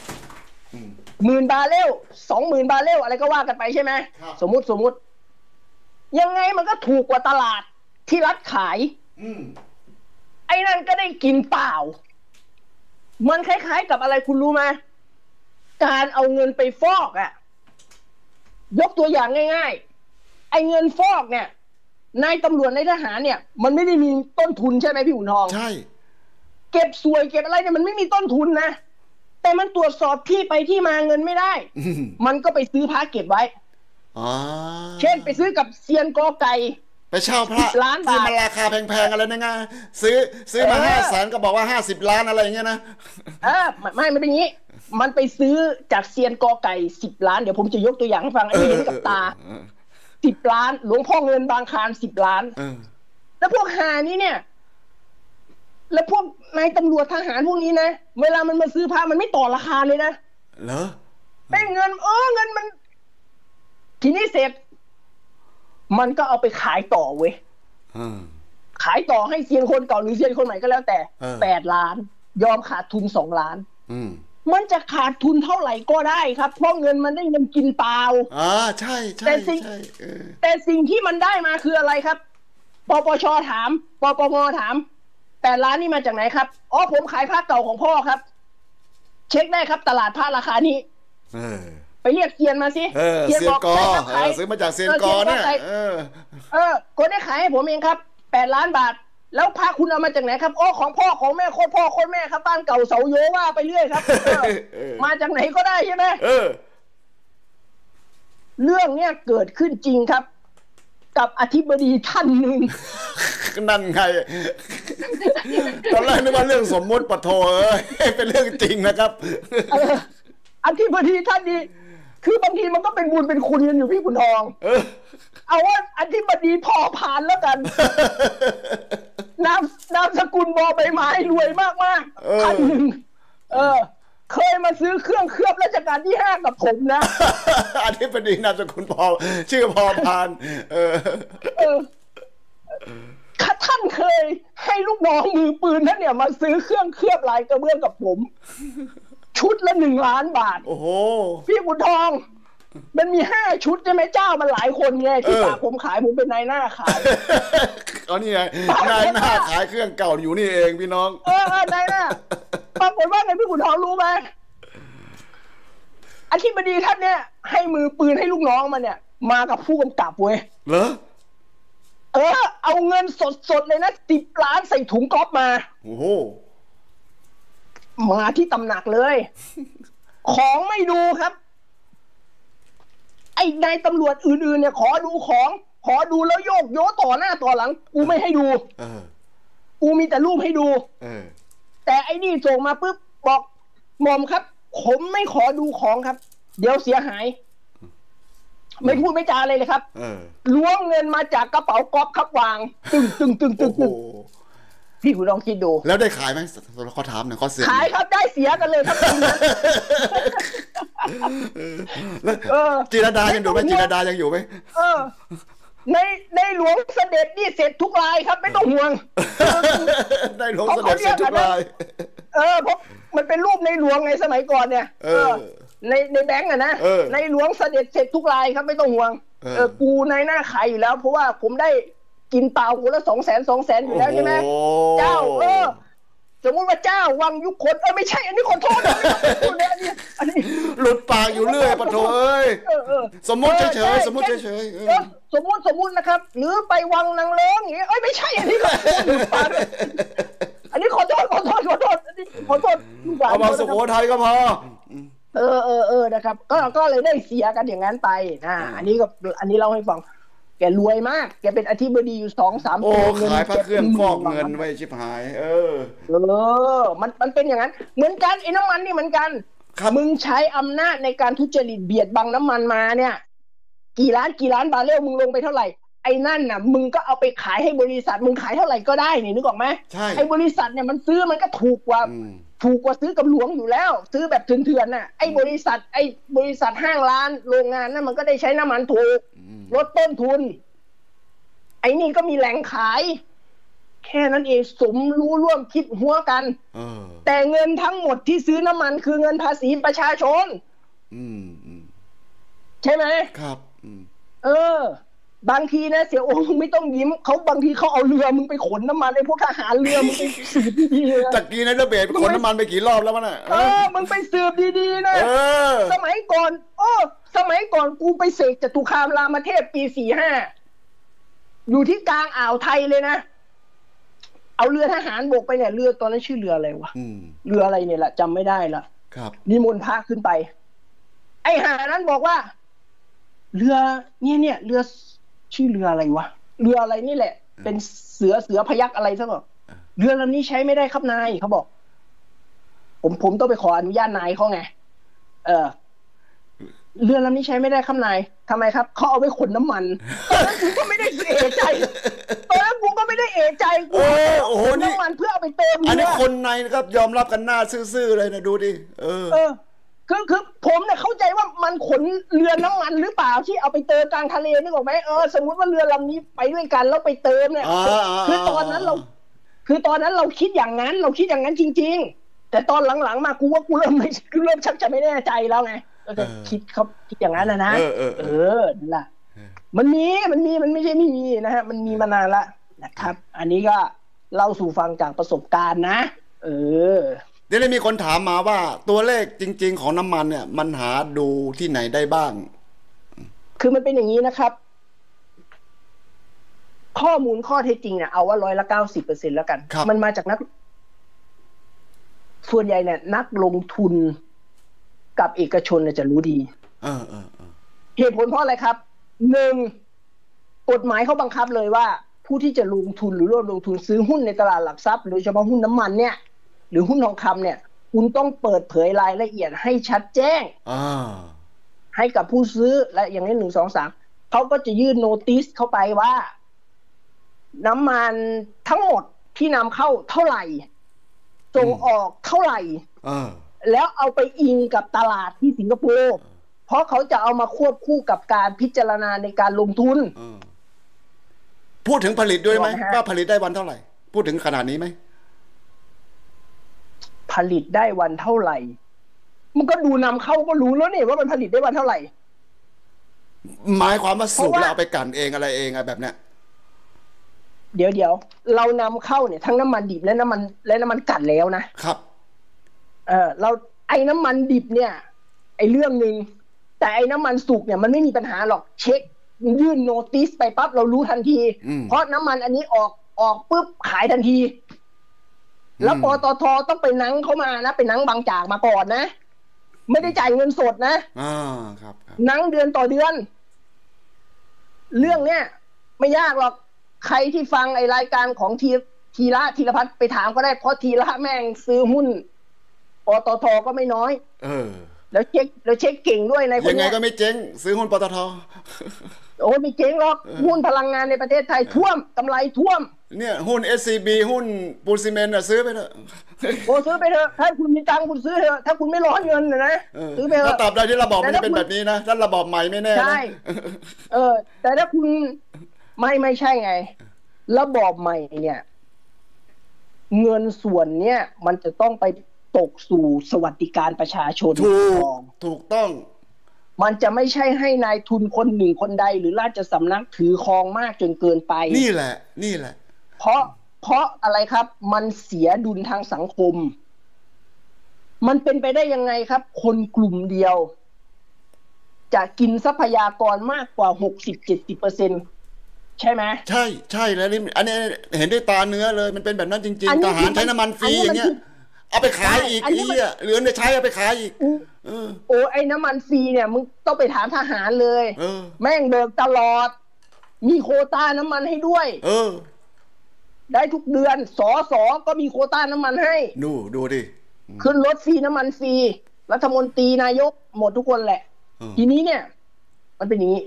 10,000 บาร์เรล20,000 บาร์เรลอะไรก็ว่ากันไปใช่ไหมสมมติยังไงมันก็ถูกกว่าตลาดที่รัฐขายไอ้นั่นก็ได้กินเปล่ามันคล้ายๆกับอะไรคุณรู้ไหมการเอาเงินไปฟอกยกตัวอย่างง่ายๆไอ้เงินฟอกเนี่ยนายตำรวจนายทหารเนี่ยมันไม่ได้มีต้นทุนใช่ไหมพี่ขุนทองใช่เก็บสวยเก็บอะไรเนี่ยมันไม่มีต้นทุนนะแต่มันตรวจสอบที่ไปที่มาเงินไม่ได้มันก็ไปซื้อพระเก็บไว้เช่นไปซื้อกับเซียนกอไก่ไปเช่าพระที่มันราคาแพงๆอะไรนั่นไงซื้อมา500,000ก็บอกว่า50 ล้านอะไรอย่างเงี้ยนะไม่เป็นอย่างนี้มันไปซื้อจากเซียนกอไก่10 ล้านเดี๋ยวผมจะยกตัวอย่างให้ฟังอันนี้เห็นกับตา10 ล้านหลวงพ่อเงินบางคลาน10 ล้านแล้วพวกนี้เนี่ยแล้วพวกนายตำรวจทหารพวกนี้นะเวลามันมาซื้อพระมันไม่ต่อราคาเลยนะเหรอเป็นเงินเงินมันทีนี้เสร็จมันก็เอาไปขายต่อเว้ยขายต่อให้เซียนคนเก่าหรือเซียนคนใหม่ก็แล้วแต่8 ล้านยอมขาดทุน2 ล้านมันจะขาดทุนเท่าไหร่ก็ได้ครับเพราะเงินมันได้เงินกินเปล่าใช่แต่สิ่งที่มันได้มาคืออะไรครับปปชถามปปงถาม 8 ล้านนี่มาจากไหนครับอ๋อผมขายผ้าเก่าของพ่อครับ เช็คได้ครับตลาดผ้าราคานี้ไปเรียกเซียนมาสิเซียนกอซื้อมาจากเซียนกอเนี่ยคนได้ขายให้ผมเองครับ8 ล้านบาทแล้วผ้าคุณเอามาจากไหนครับอ๋อของพ่อของแม่โคตรพ่อโคตรแม่ครับบ้านเก่าเสาโยว่าไปเรื่อยครับมาจากไหนก็ได้ใช่ไหมเรื่องเนี้ยเกิดขึ้นจริงครับกับอธิบดีท่านหนึ่งนั่นไงตอนแรกนึกว่าเรื่องสมมติปะโถเป็นเรื่องจริงนะครับอธิบดีท่านนี้คือบางทีมันก็เป็นบุญเป็นคุณกันอยู่พี่ขุนทองเอาว่าอธิบดีพอพานแล้วกันนามสกุลบอใบไม้รวยมากๆท่านหนึ่งเคยมาซื้อเครื่องเคลือบรัชกาลที่ 5กับผมนะอธิบดีนามสกุลพอชื่อพอพานท่านเคยให้ลูกน้องมือปืนท่านเนี่ยมาซื้อเครื่องเคลือบลายกระเบื้องกับผมชุดละ1 ล้านบาทโอ้โหพี่ขุนทองมันมี5 ชุดใช่ไหมเจ้ามันหลายคนไงที่ฝากผมขายผมเป็นนายหน้าขายนี่ไงนายหน้าขายเครื่องเก่าอยู่นี่เองพี่น้องนายหน้าปรากฏว่าไงพี่ขุนทองรู้ไหมอธิบดีท่านเนี่ยให้มือปืนให้ลูกน้องมันเนี่ยมากับผู้กำกับเว้ยเหรอเอาเงินสดๆเลยนะ10 ล้านใส่ถุงก๊อฟมาโอ้โหมาที่ตำหนักเลยของไม่ดูครับไอ้นายตำรวจอื่นๆเนี่ยขอดูแล้วโยกโยต่อหน้าต่อหลังกูไม่ให้ดูกูมีแต่รูปให้ดูแต่ไอ้นี่ส่งมาปุ๊บบอกหม่อมครับผมไม่ขอดูของครับเดี๋ยวเสียหายไม่พูดไม่จาเลยครับล้วงเงินมาจากกระเป๋าก๊อฟครับวางตึงพี่คุณลองคิดดูแล้วได้ขายไหมเขาถามหน่อยเขาเสียขายครับได้เสียกันเลยครับจิรดายังอยู่ไหมจิรดายังอยู่ไหมในหลวงเสด็จนี่เสร็จทุกรายครับไม่ต้องห่วงในหลวงเสด็จเสร็จทุกรายเพราะมันเป็นรูปในหลวงไงสมัยก่อนเนี่ยในแบงก์นะในหลวงเสด็จเสร็จทุกรายครับไม่ต้องห่วงกูในหน้าขายอยู่แล้วเพราะว่าผมได้กินเปล่ากูละ200,000อยู่แล้วใช่ไหมเจ้าสมมติว่าเจ้าวังยุคคนไม่ใช่อันนี้ขอโทษนะอันนี้หลุดปากอยู่เรื่อยปะโถสมมติเฉยสมมติเฉยสมมตินะครับหรือไปวังนางเลิ้งอย่างเงี้ยไม่ใช่อันนี้ก็หลุดปากอันนี้ขอโทษอันนี้ขอโทษเอามาสุโขทัยก็พอนะครับก็เลยได้เสียกันอย่างนั้นไปอันนี้เล่าให้ฟังแกรวยมากแกเป็นอธิบดีอยู่2-3 ปีขายพระเครื่องฟอกเงินไว้ชิบหายมันเป็นอย่างนั้นเหมือนกันไอ้น้ำมันนี่เหมือนกันมึงใช้อำนาจในการทุจริตเบียดบังน้ำมันมาเนี่ยกี่ล้านบาร์เรลมึงลงไปเท่าไหร่ไอ้นั่นน่ะมึงก็เอาไปขายให้บริษัทมึงขายเท่าไหร่ก็ได้นี่นึกออกไหมใช่ไอ้บริษัทเนี่ยมันซื้อมันก็ถูกกว่าซื้อกับหลวงอยู่แล้วซื้อแบบเถื่อนๆน่ะไอ้บริษัทห้างร้านโรงงานนั่นมันก็ได้ใช้น้ำมันถูกลดต้นทุนไอ้นี่ก็มีแหล่งขายแค่นั้นเองสมรู้ร่วมคิดหัวกันแต่เงินทั้งหมดที่ซื้อน้ำมันคือเงินภาษีประชาชนใช่ไหมครับบางทีนะเสียโอ้มึงไม่ต้องยิ้มเขาบางทีเขาเอาเรือมึงไปขนน้ำมันไอ้พวกทหารเรือมึงไปสืบดีๆตะกี้นะระเบิดขนน้ำมันไปกี่รอบแล้วมันมึงไปสืบดีๆนะสมัยก่อนกูไปเสกจตุคามรามเทพปี45อยู่ที่กลางอ่าวไทยเลยนะเอาเรือทหารบกไปเนี่ยเรือตอนนั้นชื่อเรืออะไรวะเรืออะไรเนี่ยแหละจำไม่ได้ละครับนิมนต์พระขึ้นไปไอ้หานั้นบอกว่าเรือเนี่ยเรือชื่อเรืออะไรวะเรืออะไรนี่แหละเป็นเสือพยัคฆ์อะไรซะก่อนเรือลำนี้ใช้ไม่ได้ครับนายเขาบอกผมต้องไปขออนุญาตนายเขาไงเรือลำนี้ใช้ไม่ได้ครับนายทำไมครับเขาเอาไว้ขนน้ำมันตอนนั้นกูก็ไม่ได้เอะใจน้ำมันเพื่อเอาไปเติมอันนี้คนในนะครับยอมรับกันหน้าซื่อๆเลยนะดูดิคือผมเนี่ยเข้าใจว่ามันขนเรือน้ำมันหรือเปล่าที่เอาไปเติมกลางทะเลนึกออกไหมสมมติว่าเรือลำนี้ไปด้วยกันแล้วไปเติมเนี่ยคือตอนนั้นเราคิดอย่างนั้นจริงๆแต่ตอนหลังๆมากูว่ากูเริ่มชักจะไม่แน่ใจแล้วไงก็คิดอย่างนั้นนะนั่นแหละมันไม่ใช่ไม่มีนะฮะมันมีมานานละนะครับอันนี้ก็เล่าสู่ฟังจากประสบการณ์นะเดี๋ยวมีคนถามมาว่าตัวเลขจริงๆของน้ำมันเนี่ยมันหาดูที่ไหนได้บ้างคือมันเป็นอย่างนี้นะครับข้อมูลข้อเท็จจริงเนี่ยเอาว่า90%แล้วกันมันมาจากนักส่วนใหญ่เนี่ยนักลงทุนกับเอกชนจะรู้ดีเหตุผลเพราะอะไรครับ1กฎหมายเขาบังคับเลยว่าผู้ที่จะลงทุนหรือร่วมลงทุนซื้อหุ้นในตลาดหลักทรัพย์โดยเฉพาะหุ้นน้ำมันเนี่ยหรือหุ้นทองคำเนี่ยคุณต้องเปิดเผยรายละเอียดให้ชัดแจ้งให้กับผู้ซื้อและอย่างนี้1 2 3เขาก็จะยื่นโนติสเข้าไปว่าน้ำมันทั้งหมดที่นำเข้าเท่าไหร่ส่งออกเท่าไหร่แล้วเอาไปอิงกับตลาดที่สิงคโปร์เพราะเขาจะเอามาควบคู่กับการพิจารณาในการลงทุนพูดถึงผลิตด้วยไหมว่าผลิตได้วันเท่าไหร่พูดถึงขนาดนี้ไหมผลิตได้วันเท่าไหร่มันก็ดูนำเข้าก็รู้แล้วเนี่ยว่ามันผลิตได้วันเท่าไหร่หมายความว่าสูบแล้วเอาไปกั่นเองอะไรเองแบบเนี้ยเดี๋ยวเรานำเข้าเนี่ยทั้งน้ำมันดิบและน้ำมันกั่นแล้วนะครับเราไอ้น้ำมันดิบเนี่ยไอ้เรื่องนึงแต่ไอ้น้ำมันสุกเนี่ยมันไม่มีปัญหาหรอกเช็คยื่นโนติสไปปั๊บเรารู้ทันทีเพราะน้ำมันอันนี้ออกปุ๊บขายทันทีแล้วปตท.ต้องไปนั่งเข้ามานะไปนั่งบางจากมาก่อนนะไม่ได้จ่ายเงินสดนะครับนั่งเดือนต่อเดือนเรื่องเนี้ยไม่ยากหรอกใครที่ฟังไอรายการของธีรพัฒน์ไปถามก็ได้เพราะธีระแม่งซื้อหุ้นปตท.ก็ไม่น้อยแล้วเช็คเก่งด้วยในยังไงก็ไม่เจ๊งซื้อหุ้นปตท. โอ้ไม่เจ๊งหรอกหุ้นพลังงานในประเทศไทยท่วมกำไรท่วมเนี่ยหุ้น SCB หุ้นปูนซีเมนต์ซื้อไปเถอะโอ้ซื้อไปเถอะถ้าคุณมีตังค์คุณซื้อเถอะถ้าคุณไม่ร้อนเงินนะซื้อไปเถอะถ้าตอบได้ที่ระบอบมันจะเป็นแบบนี้นะถ้าระบอบใหม่ไม่แน่ใช่แต่ถ้าคุณไม่ใช่ไงระบอบใหม่เนี่ยเงินส่วนเนี้ยมันจะต้องไปตกสู่สวัสดิการประชาชนถูกต้องมันจะไม่ใช่ให้นายทุนคนหนึ่งคนใดหรือราชสำนักถือครองมากจนเกินไปนี่แหละเพราะอะไรครับมันเสียดุลทางสังคมมันเป็นไปได้ยังไงครับคนกลุ่มเดียวจะกินทรัพยากรมากกว่า 60-70%ใช่ไหมใช่แล้วนี่อันนี้เห็นด้วยตาเนื้อเลยมันเป็นแบบนั้นจริงๆทหารใช้น้ำมันฟรีอย่างเงี้ยเอาไปขายอีกเหลือเนี่ยใช้เอาไปขายอีกโอ้ไอ้น้ำมันฟรีเนี่ยมึงต้องไปถามทหารเลยแม่งเบิกตลอดมีโควต้าน้ำมันให้ด้วยได้ทุกเดือนสก็มีโควต้าน้ำมันให้ดูดิขึ้นรถฟรีน้ำมันฟรีรัฐมนตรีนายกหมดทุกคนแหละทีนี้เนี่ยมันเป็นอย่างนี้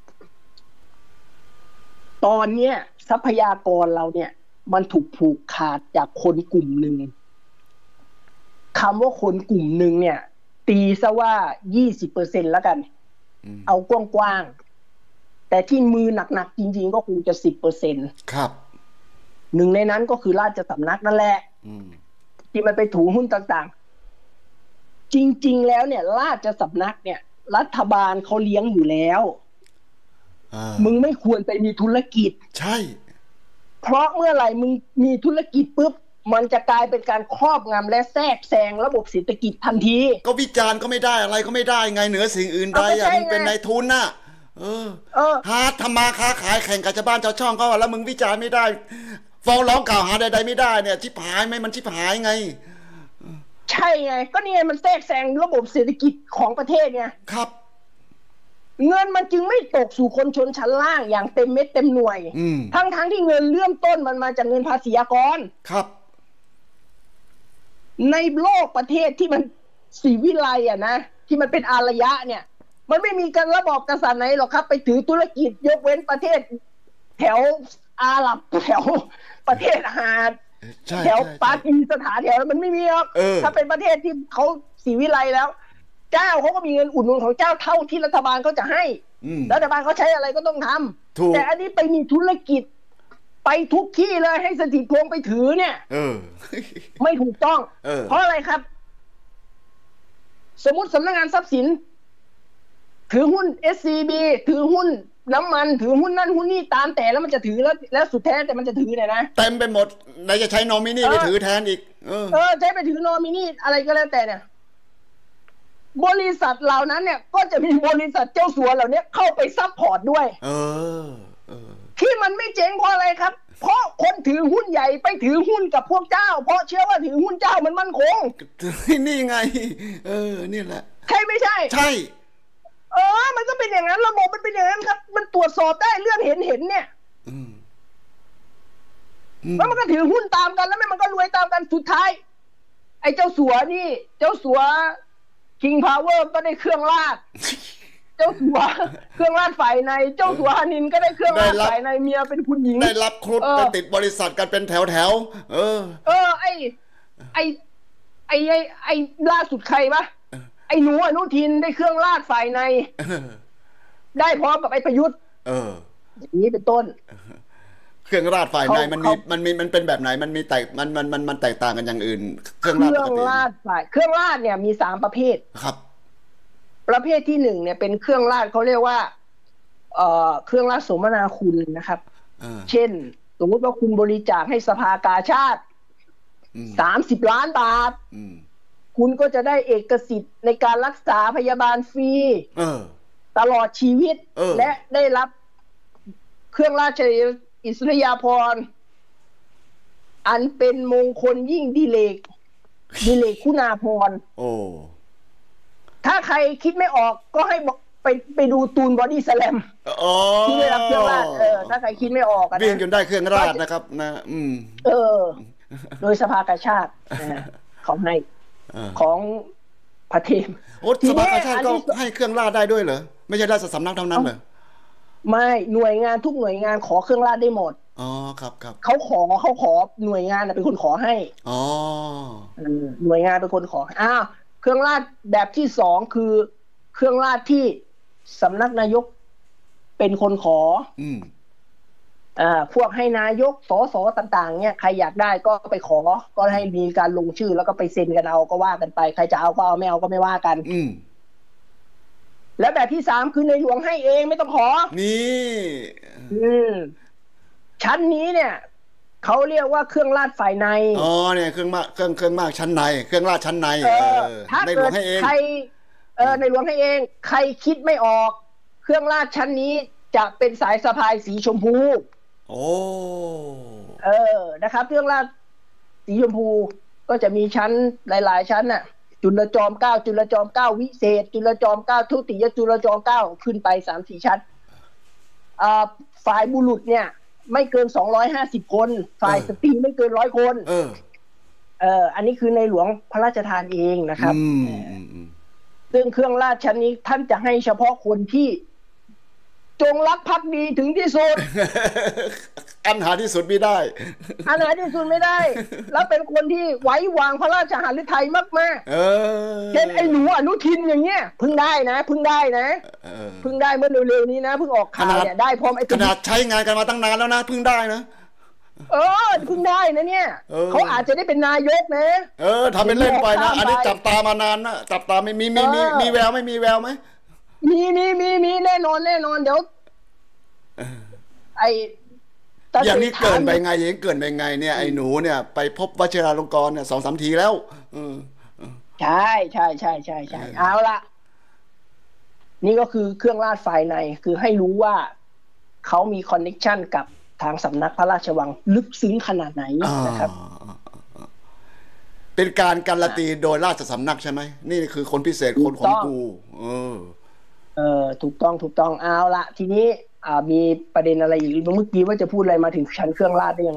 ตอนเนี้ยทรัพยากรเราเนี่ยมันถูกผูกขาดจากคนกลุ่มหนึ่งคำว่าคนกลุ่มหนึ่งเนี่ยตีซะว่า 20% แล้วกันเอากว้างๆแต่ที่มือหนักๆจริงๆก็คงจะ 10% ครับหนึ่งในนั้นก็คือราชสำนักนั่นแหละที่มันไปถูหุ้นต่างๆจริงๆแล้วเนี่ยราชสำนักเนี่ยรัฐบาลเขาเลี้ยงอยู่แล้วมึงไม่ควรไปมีธุรกิจใช่เพราะเมื่อไหร่มึงมีธุรกิจปุ๊บมันจะกลายเป็นการครอบงำและแทรกแซงระบบเศรษฐกิจทันทีก็วิจารณ์ก็ไม่ได้อะไรก็ไม่ได้ไงเหนือสิ่งอื่นใดมึงเป็นนายทุนน่ะหาทำมาค้าขายแข่งกับชาวบ้านชาวช่องเขาแล้วมึงวิจารณ์ไม่ได้ฟ้องร้องกล่าวหาใดๆไม่ได้เนี่ยชิบหายไหมมันชิบหายไงใช่ไงก็นี่มันแทรกแซงระบบเศรษฐกิจของประเทศไงครับเงินมันจึงไม่ตกสู่คนชนชั้นล่างอย่างเต็มเม็ดเต็มหน่วยทั้งที่เงินเริ่มต้นมันมาจากเงินภาษีอากรครับในโลกประเทศที่มันสีวิไลนะที่มันเป็นอารยะเนี่ยมันไม่มีการระบอบกษัตริย์ไหนหรอกครับไปถือธุรกิจยกเว้นประเทศแถวอาหรับแถวประเทศฮาดแถวปากีสถานแถวมันไม่มีหรอกถ้าเป็นประเทศที่เขาสีวิไลแล้วเจ้าเขาก็มีเงินอุดหนุนของเจ้าเท่าที่รัฐบาลเขาจะให้รัฐบาลเขาใช้อะไรก็ต้องทำแต่อันนี้ไปมีธุรกิจไปทุกที่เลยให้สถิตพงษ์ไปถือเนี่ยไม่ถูกต้องเพราะอะไรครับสมมุติสำนักงานทรัพย์สินถือหุ้น SCB ถือหุ้นน้ำมันถือหุ้นนั่นหุ้นนี่ตามแต่แล้วมันจะถือแล้วสุดแท้แต่มันจะถือเนี่ยนะเต็มไปหมดไหนจะใช้นอมินีไปถือแทนอีกใช้ไปถือนอมินีอะไรก็แล้วแต่เนี่ยบริษัทเหล่านั้นเนี่ยก็จะมีบริษัทเจ้าสัวเหล่านี้เข้าไปซัพพอร์ตด้วยที่มันไม่เจ๊งเพราะอะไรครับเพราะคนถือหุ้นใหญ่ไปถือหุ้นกับพวกเจ้าเพราะเชื่อว่าถือหุ้นเจ้ามันมั่นคงนี่ไงนี่แหละใช่ไม่ใช่ใช่มันก็เป็นอย่างนั้นระบบมันเป็นอย่างนั้นครับมันตรวจสอบได้เรื่องเห็นเนี่ยแล้วมันก็ถือหุ้นตามกันแล้วมันก็รวยตามกันสุดท้ายไอ้เจ้าสัวนี่เจ้าสัวKing Power ก็ได้เครื่องราชเจ้าสัวเครื่องราชฝ่ายในเจ้าสัวหนินก็ได้เครื่องราชฝ่ายในเมียเป็นคุณหญิงได้รับครุฑไปติดบริษัทกันเป็นแถวไอ้ล่าสุดใครปะไอ้หนูอนุทินได้เครื่องราชฝ่ายในได้พร้อมกับไอ้ประยุทธ์อย่างนี้เป็นต้นเครื่องราชฝ่ายในมันเป็นแบบไหนมันมีแตกมันแตกต่างกันอย่างอื่นเครื่องราชฝ่ายเครื่องราชเนี่ยมี3ประเภทครับประเภทที่1เนี่ยเป็นเครื่องราชเขาเรียกว่าเครื่องราชสมนาคุณนะครับเช่นสมมติว่าคุณบริจาคให้สภากาชาติ30 ล้านบาทคุณก็จะได้เอกสิทธิ์ในการรักษาพยาบาลฟรีตลอดชีวิตและได้รับเครื่องราชอิสริยาภรณ์อันเป็นมงคลยิ่งดิเลกคุณาภรณ์ถ้าใครคิดไม่ออกก็ให้บอกไปดูตูนบอดี้สแลมที่ได้รับเครื่องราชถ้าใครคิดไม่ออกวิ่งจนได้เครื่องราชนะครับนะโดยสภากาชาติของให้ของประเทศสภากาชาติก็ให้เครื่องราชได้ด้วยเหรอไม่ใช่ราชสำนักเท่านั้นเหรอไม่หน่วยงานทุกหน่วยงานขอเครื่องราชได้หมดครับเขาขอหน่วยงานเป็นคนขอให้หน่วยงานเป็นคนขอเครื่องราชแบบที่2คือเครื่องราชที่สำนักนายกเป็นคนขอพวกให้นายกสสต่างๆเนี่ยใครอยากได้ก็ไปขอก็ให้มีการลงชื่อแล้วก็ไปเซ็นกันเอาก็ว่ากันไปใครจะเอาก็เอาไม่เอาก็ไม่ว่ากันแล้วแบบที่3คือในหลวงให้เองไม่ต้องขอนี่ชั้นนี้เนี่ยเขาเรียกว่าเครื่องราชฝ่ายในเนี่ยเครื่องมากชั้นในเครื่องราชชั้นในในหลวงให้เองใครในหลวงให้เองใครคิดไม่ออกเครื่องราชชั้นนี้จะเป็นสายสะพายสีชมพูนะครับเครื่องราชสีชมพูก็จะมีชั้นหลายๆชั้นน่ะจุลจอม9จุลจอม9วิเศษจุลจอม9ทุติยจุลจอม9ขึ้นไป 3-4 ชั้นฝ่ายบุรุษเนี่ยไม่เกิน250คนฝ่ายสตรีไม่เกิน100คนอันนี้คือในหลวงพระราชทานเองนะครับซึ่งเครื่องราชชั้นนี้ท่านจะให้เฉพาะคนที่จงรักภักดีถึงที่สุดอันหาที่สุดไม่ได้แล้วเป็นคนที่ไว้วางพระราชหฤทัยมากๆเช่นไอ้หนูอนุทินอย่างเงี้ยพึ่งได้นะเพิ่งได้เมื่อเร็วๆนี้นะเพิ่งออกข่าวเนี่ยได้พร้อมไอ้ขนาดใช้งานกันมาตั้งนานแล้วนะเพิ่งได้นะเพิ่งได้นะเนี่ยเขาอาจจะได้เป็นนายกนะทำเป็นเล่นไปนะอันนี้จับตามานานนะจับตาไม่มีแววไม่มีแววไหมมีแน่นอนเดี๋ยวอย่างนี้เกินไปไงเนี่ยไอ้หนูเนี่ยไปพบวชิราลงกรณ์เนี่ย 2-3 ทีแล้วใช่เอาละนี่ก็คือเครื่องราชฝ่ายในคือให้รู้ว่าเขามีคอนเนคชั่นกับทางสำนักพระราชวังลึกซึ้งขนาดไหนนะครับเป็นการการันตีโดยราชสำนักใช่ไหมนี่คือคนพิเศษคนของกูถูกต้องเอาละทีนี้มีประเด็นอะไรอีกเมื่อกี้ว่าจะพูดอะไรมาถึงชั้นเครื่องราชได้ยังไง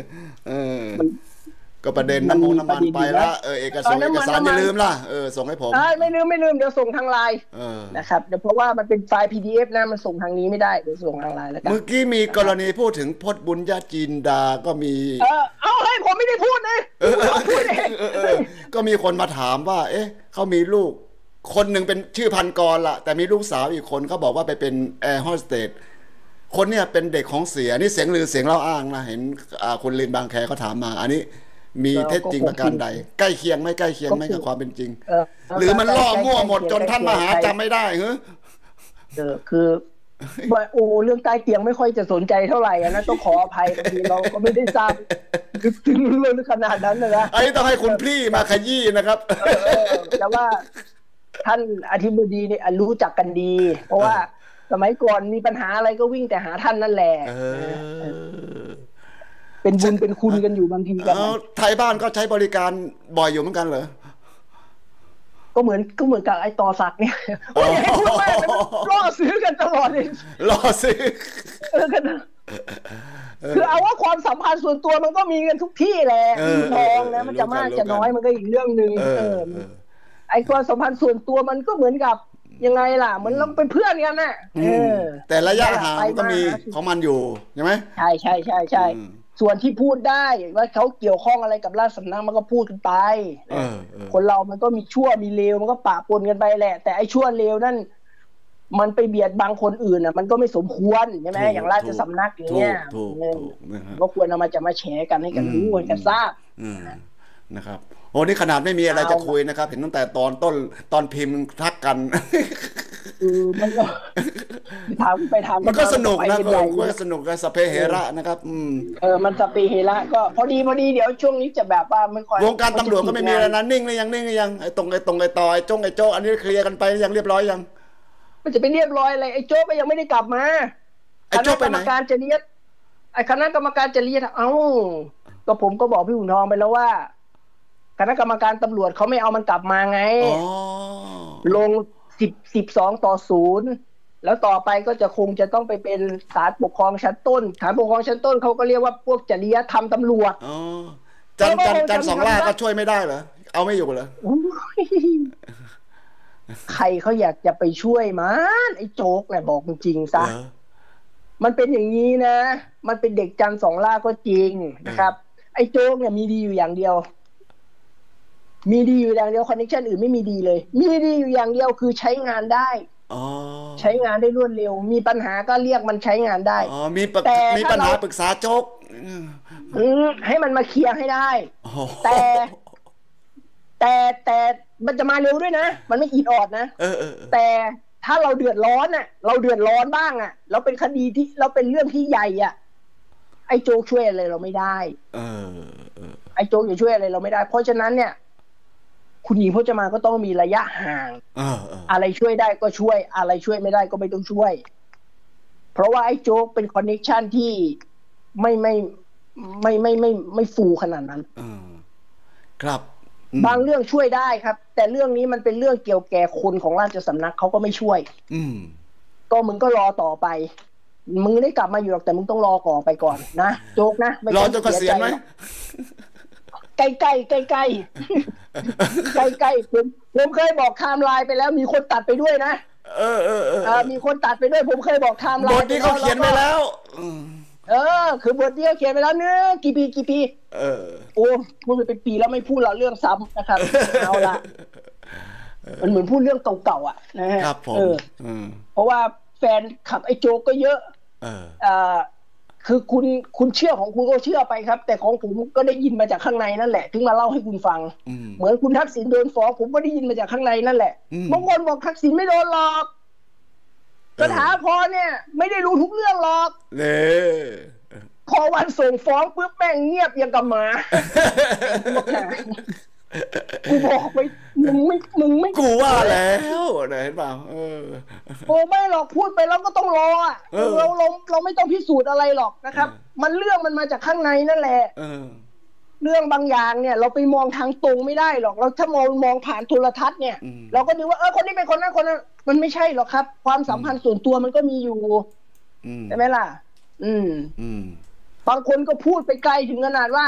ก็ประเด็นน้ำมันไปละเอกสารอย่าลืมล่ะส่งให้ผมไม่ลืมเดี๋ยวส่งทางไลน์นะครับเดี๋ยวเพราะว่ามันเป็นไฟล์ PDF นะมันส่งทางนี้ไม่ได้เดี๋ยวส่งทางไลน์แล้วกันเมื่อกี้มีกรณีพูดถึงพจน์บุญญาจินดาก็มีเอาให้ผมไม่ได้พูดนะก็มีคนมาถามว่าเขามีลูกคนหนึ่งเป็นชื่อพันกรล่ะแต่มีลูกสาวอีกคนเขาบอกว่าไปเป็นแอร์โฮสเตสคนเนี่ยเป็นเด็กของเสียนี่เสียงลือเสียงเล่าอ้างนะเห็นคุณลินบางแคเขาถามมาอันนี้มีเท็จจริงประการใดใกล้เคียงไหมกับความเป็นจริงหรือมันล่อมั่วหมดจนท่านมหาจำไม่ได้คือโอ้เรื่องใต้เตียงไม่ค่อยจะสนใจเท่าไหร่นะต้องขออภัยบางทีเราก็ไม่ได้ทราบลึกถึงเรื่องขนาดนั้นนะไอ้ต้องให้คุณพี่มาขยี้นะครับแต่ว่าท่านอธิบดีเนี่ยรู้จักกันดีเพราะว่าสมัยก่อนมีปัญหาอะไรก็วิ่งแต่หาท่านนั่นแหละเป็นบุญเป็นคุณกันอยู่บางทีกันไทยบ้านก็ใช้บริการบ่อยอยู่เหมือนกันเหรอก็เหมือนกับไอ้ต่อศักดิ์เนี่ยโอ้ยพูดมากล่อซื้อกันตลอดเลยล่อซื้อกันคือเอาว่าความสัมพันธ์ส่วนตัวมันก็มีกันทุกที่แหละทองนะมันจะมากจะน้อยมันก็อีกเรื่องนึงไอ้ความสัมพันธ์ส่วนตัวมันก็เหมือนกับยังไงล่ะเหมือนเราเป็นเพื่อนกันน่ะแต่ระยะห่างก็มีของมันอยู่ใช่ไหมใช่ส่วนที่พูดได้ว่าเขาเกี่ยวข้องอะไรกับราชสำนักมันก็พูดกันไปคนเรามันก็มีชั่วมีเลวมันก็ปะปนกันไปแหละแต่ไอ้ชั่วเลวนั่นมันไปเบียดบังคนอื่นอ่ะมันก็ไม่สมควรใช่ไหมอย่างราชสำนักอย่างเงี้ยก็ควรเอามาแชร์กันให้กันรู้กันทราบนะครับโอ้นี่ขนาดไม่มีอะไรจะคุยนะครับเห็นตั้งแต่ตอนต้นตอนพิมพ์ทักกันมันก็มันก็สนุกนะก็สนุกกันสเปเฮระนะครับมันสเปเฮระก็พอดีเดี๋ยวช่วงนี้จะแบบว่าไม่ค่อยวงการตำรวจก็ไม่มีแล้วนะนิ่งเลยยังไอ้ตรงไอ้ต่อยไอ้โจ๊กอันนี้เคลียร์กันไปยังเรียบร้อยยังมันจะไปเรียบร้อยอะไรไอ้โจ๊กก็ยังไม่ได้กลับมาไอ้โจ๊กไปไหนคณะกรรมการจริยธรรมไอ้คณะกรรมการจริยธรรมก็ผมก็บอกพี่หุ่นทองไปแล้วว่าคณะกรรมการตำรวจเขาไม่เอามันกลับมาไงลง12-0แล้วต่อไปก็คงจะต้องไปเป็นศาลปกครองชั้นต้นศาลปกครองชั้นต้นเขาก็เรียกว่าพวกจริยธรรมตำรวจจันสองล่าก็ช่วยไม่ได้เหรอเอาไม่อยู่เหรอใครเขาอยากจะไปช่วยมันไอ้โจ๊กเนี่ยบอกจริงๆซะมันเป็นอย่างนี้นะมันเป็นเด็กจันสองล่าก็จริงนะครับไอ้โจ๊กเนี่ยมีดีอยู่อย่างเดียวคอนเนคชั่นอื่นไม่มีดีเลยมีดีอยู่อย่างเดียวคือใช้งานได้ใช้งานได้รวดเร็วมีปัญหาก็เรียกมันใช้งานได้มีปัญหาปรึกษาโจ๊กให้มันมาเคลียร์ให้ได้แต่มันจะมาเร็วด้วยนะมันไม่อีดออดนะแต่ถ้าเราเดือดร้อนน่ะเราเดือดร้อนบ้างอ่ะเราเป็นคดีที่เราเป็นเรื่องที่ใหญ่อ่ะไอ้โจ๊กช่วยอะไรเราไม่ได้ไอ้โจ๊กจะช่วยอะไรเราไม่ได้เพราะฉะนั้นเนี่ยคุณหญิงพจมานก็ต้องมีระยะห่างอะไรช่วยได้ก็ช่วยอะไรช่วยไม่ได้ก็ไม่ต้องช่วยเพราะว่าไอ้โจ๊กเป็นคอนเนคชั่นที่ไม่ฟูขนาดนั้นครับบางเรื่องช่วยได้ครับแต่เรื่องนี้มันเป็นเรื่องเกี่ยวแก่คนของราชสำนักเขาก็ไม่ช่วยก็มึงก็รอต่อไปมึงได้กลับมาอยู่หรอกแต่มึงต้องรอก่อไปก่อนนะโจ๊กนะรอจนเกษียณไหมใกล้ผมเคยบอกไทม์ไลน์ไปแล้วมีคนตัดไปด้วยนะมีคนตัดไปด้วยผมเคยบอกไทม์ไลน์บทนี้เขาเขียนไปแล้วคือบทนี้เขาเขียนไปแล้วเนื้อกี่ปีโอ้พูดไปเป็นปีแล้วไม่พูดเราเรื่องซ้ำนะครับเอาละมันเหมือนพูดเรื่องเก่าๆอ่ะนะครับผมเพราะว่าแฟนขับไอ้โจ๊กก็เยอะคือคุณเชื่อของคุณก็เชื่อไปครับแต่ของผมก็ได้ยินมาจากข้างในนั่นแหละถึงมาเล่าให้คุณฟังเหมือนคุณทักษิณโดนฟ้องผมก็ได้ยินมาจากข้างในนั่นแหละบางคนบอกทักษิณไม่โดนหรอกสถาพรเนี่ยไม่ได้รู้ทุกเรื่องหรอกพอวันส่งฟ้องปุ๊บแม่งเงียบอย่างกับหมากูบอกไปมึงไม่กูว่าแล้วเห็นเปล่าโอ้ไม่หรอกพูดไปแล้วก็ต้องรออ่ะเราไม่ต้องพิสูจน์อะไรหรอกนะครับมันเรื่องมันมาจากข้างในนั่นแหละเรื่องบางอย่างเนี่ยเราไปมองทางตรงไม่ได้หรอกเราถ้ามองผ่านโทรทัศน์เนี่ยเราก็นึกว่าคนนี้เป็นคนนั้นคนนั้นมันไม่ใช่หรอกครับความสัมพันธ์ส่วนตัวมันก็มีอยู่ใช่ไหมล่ะบางคนก็พูดไปไกลถึงขนาดว่า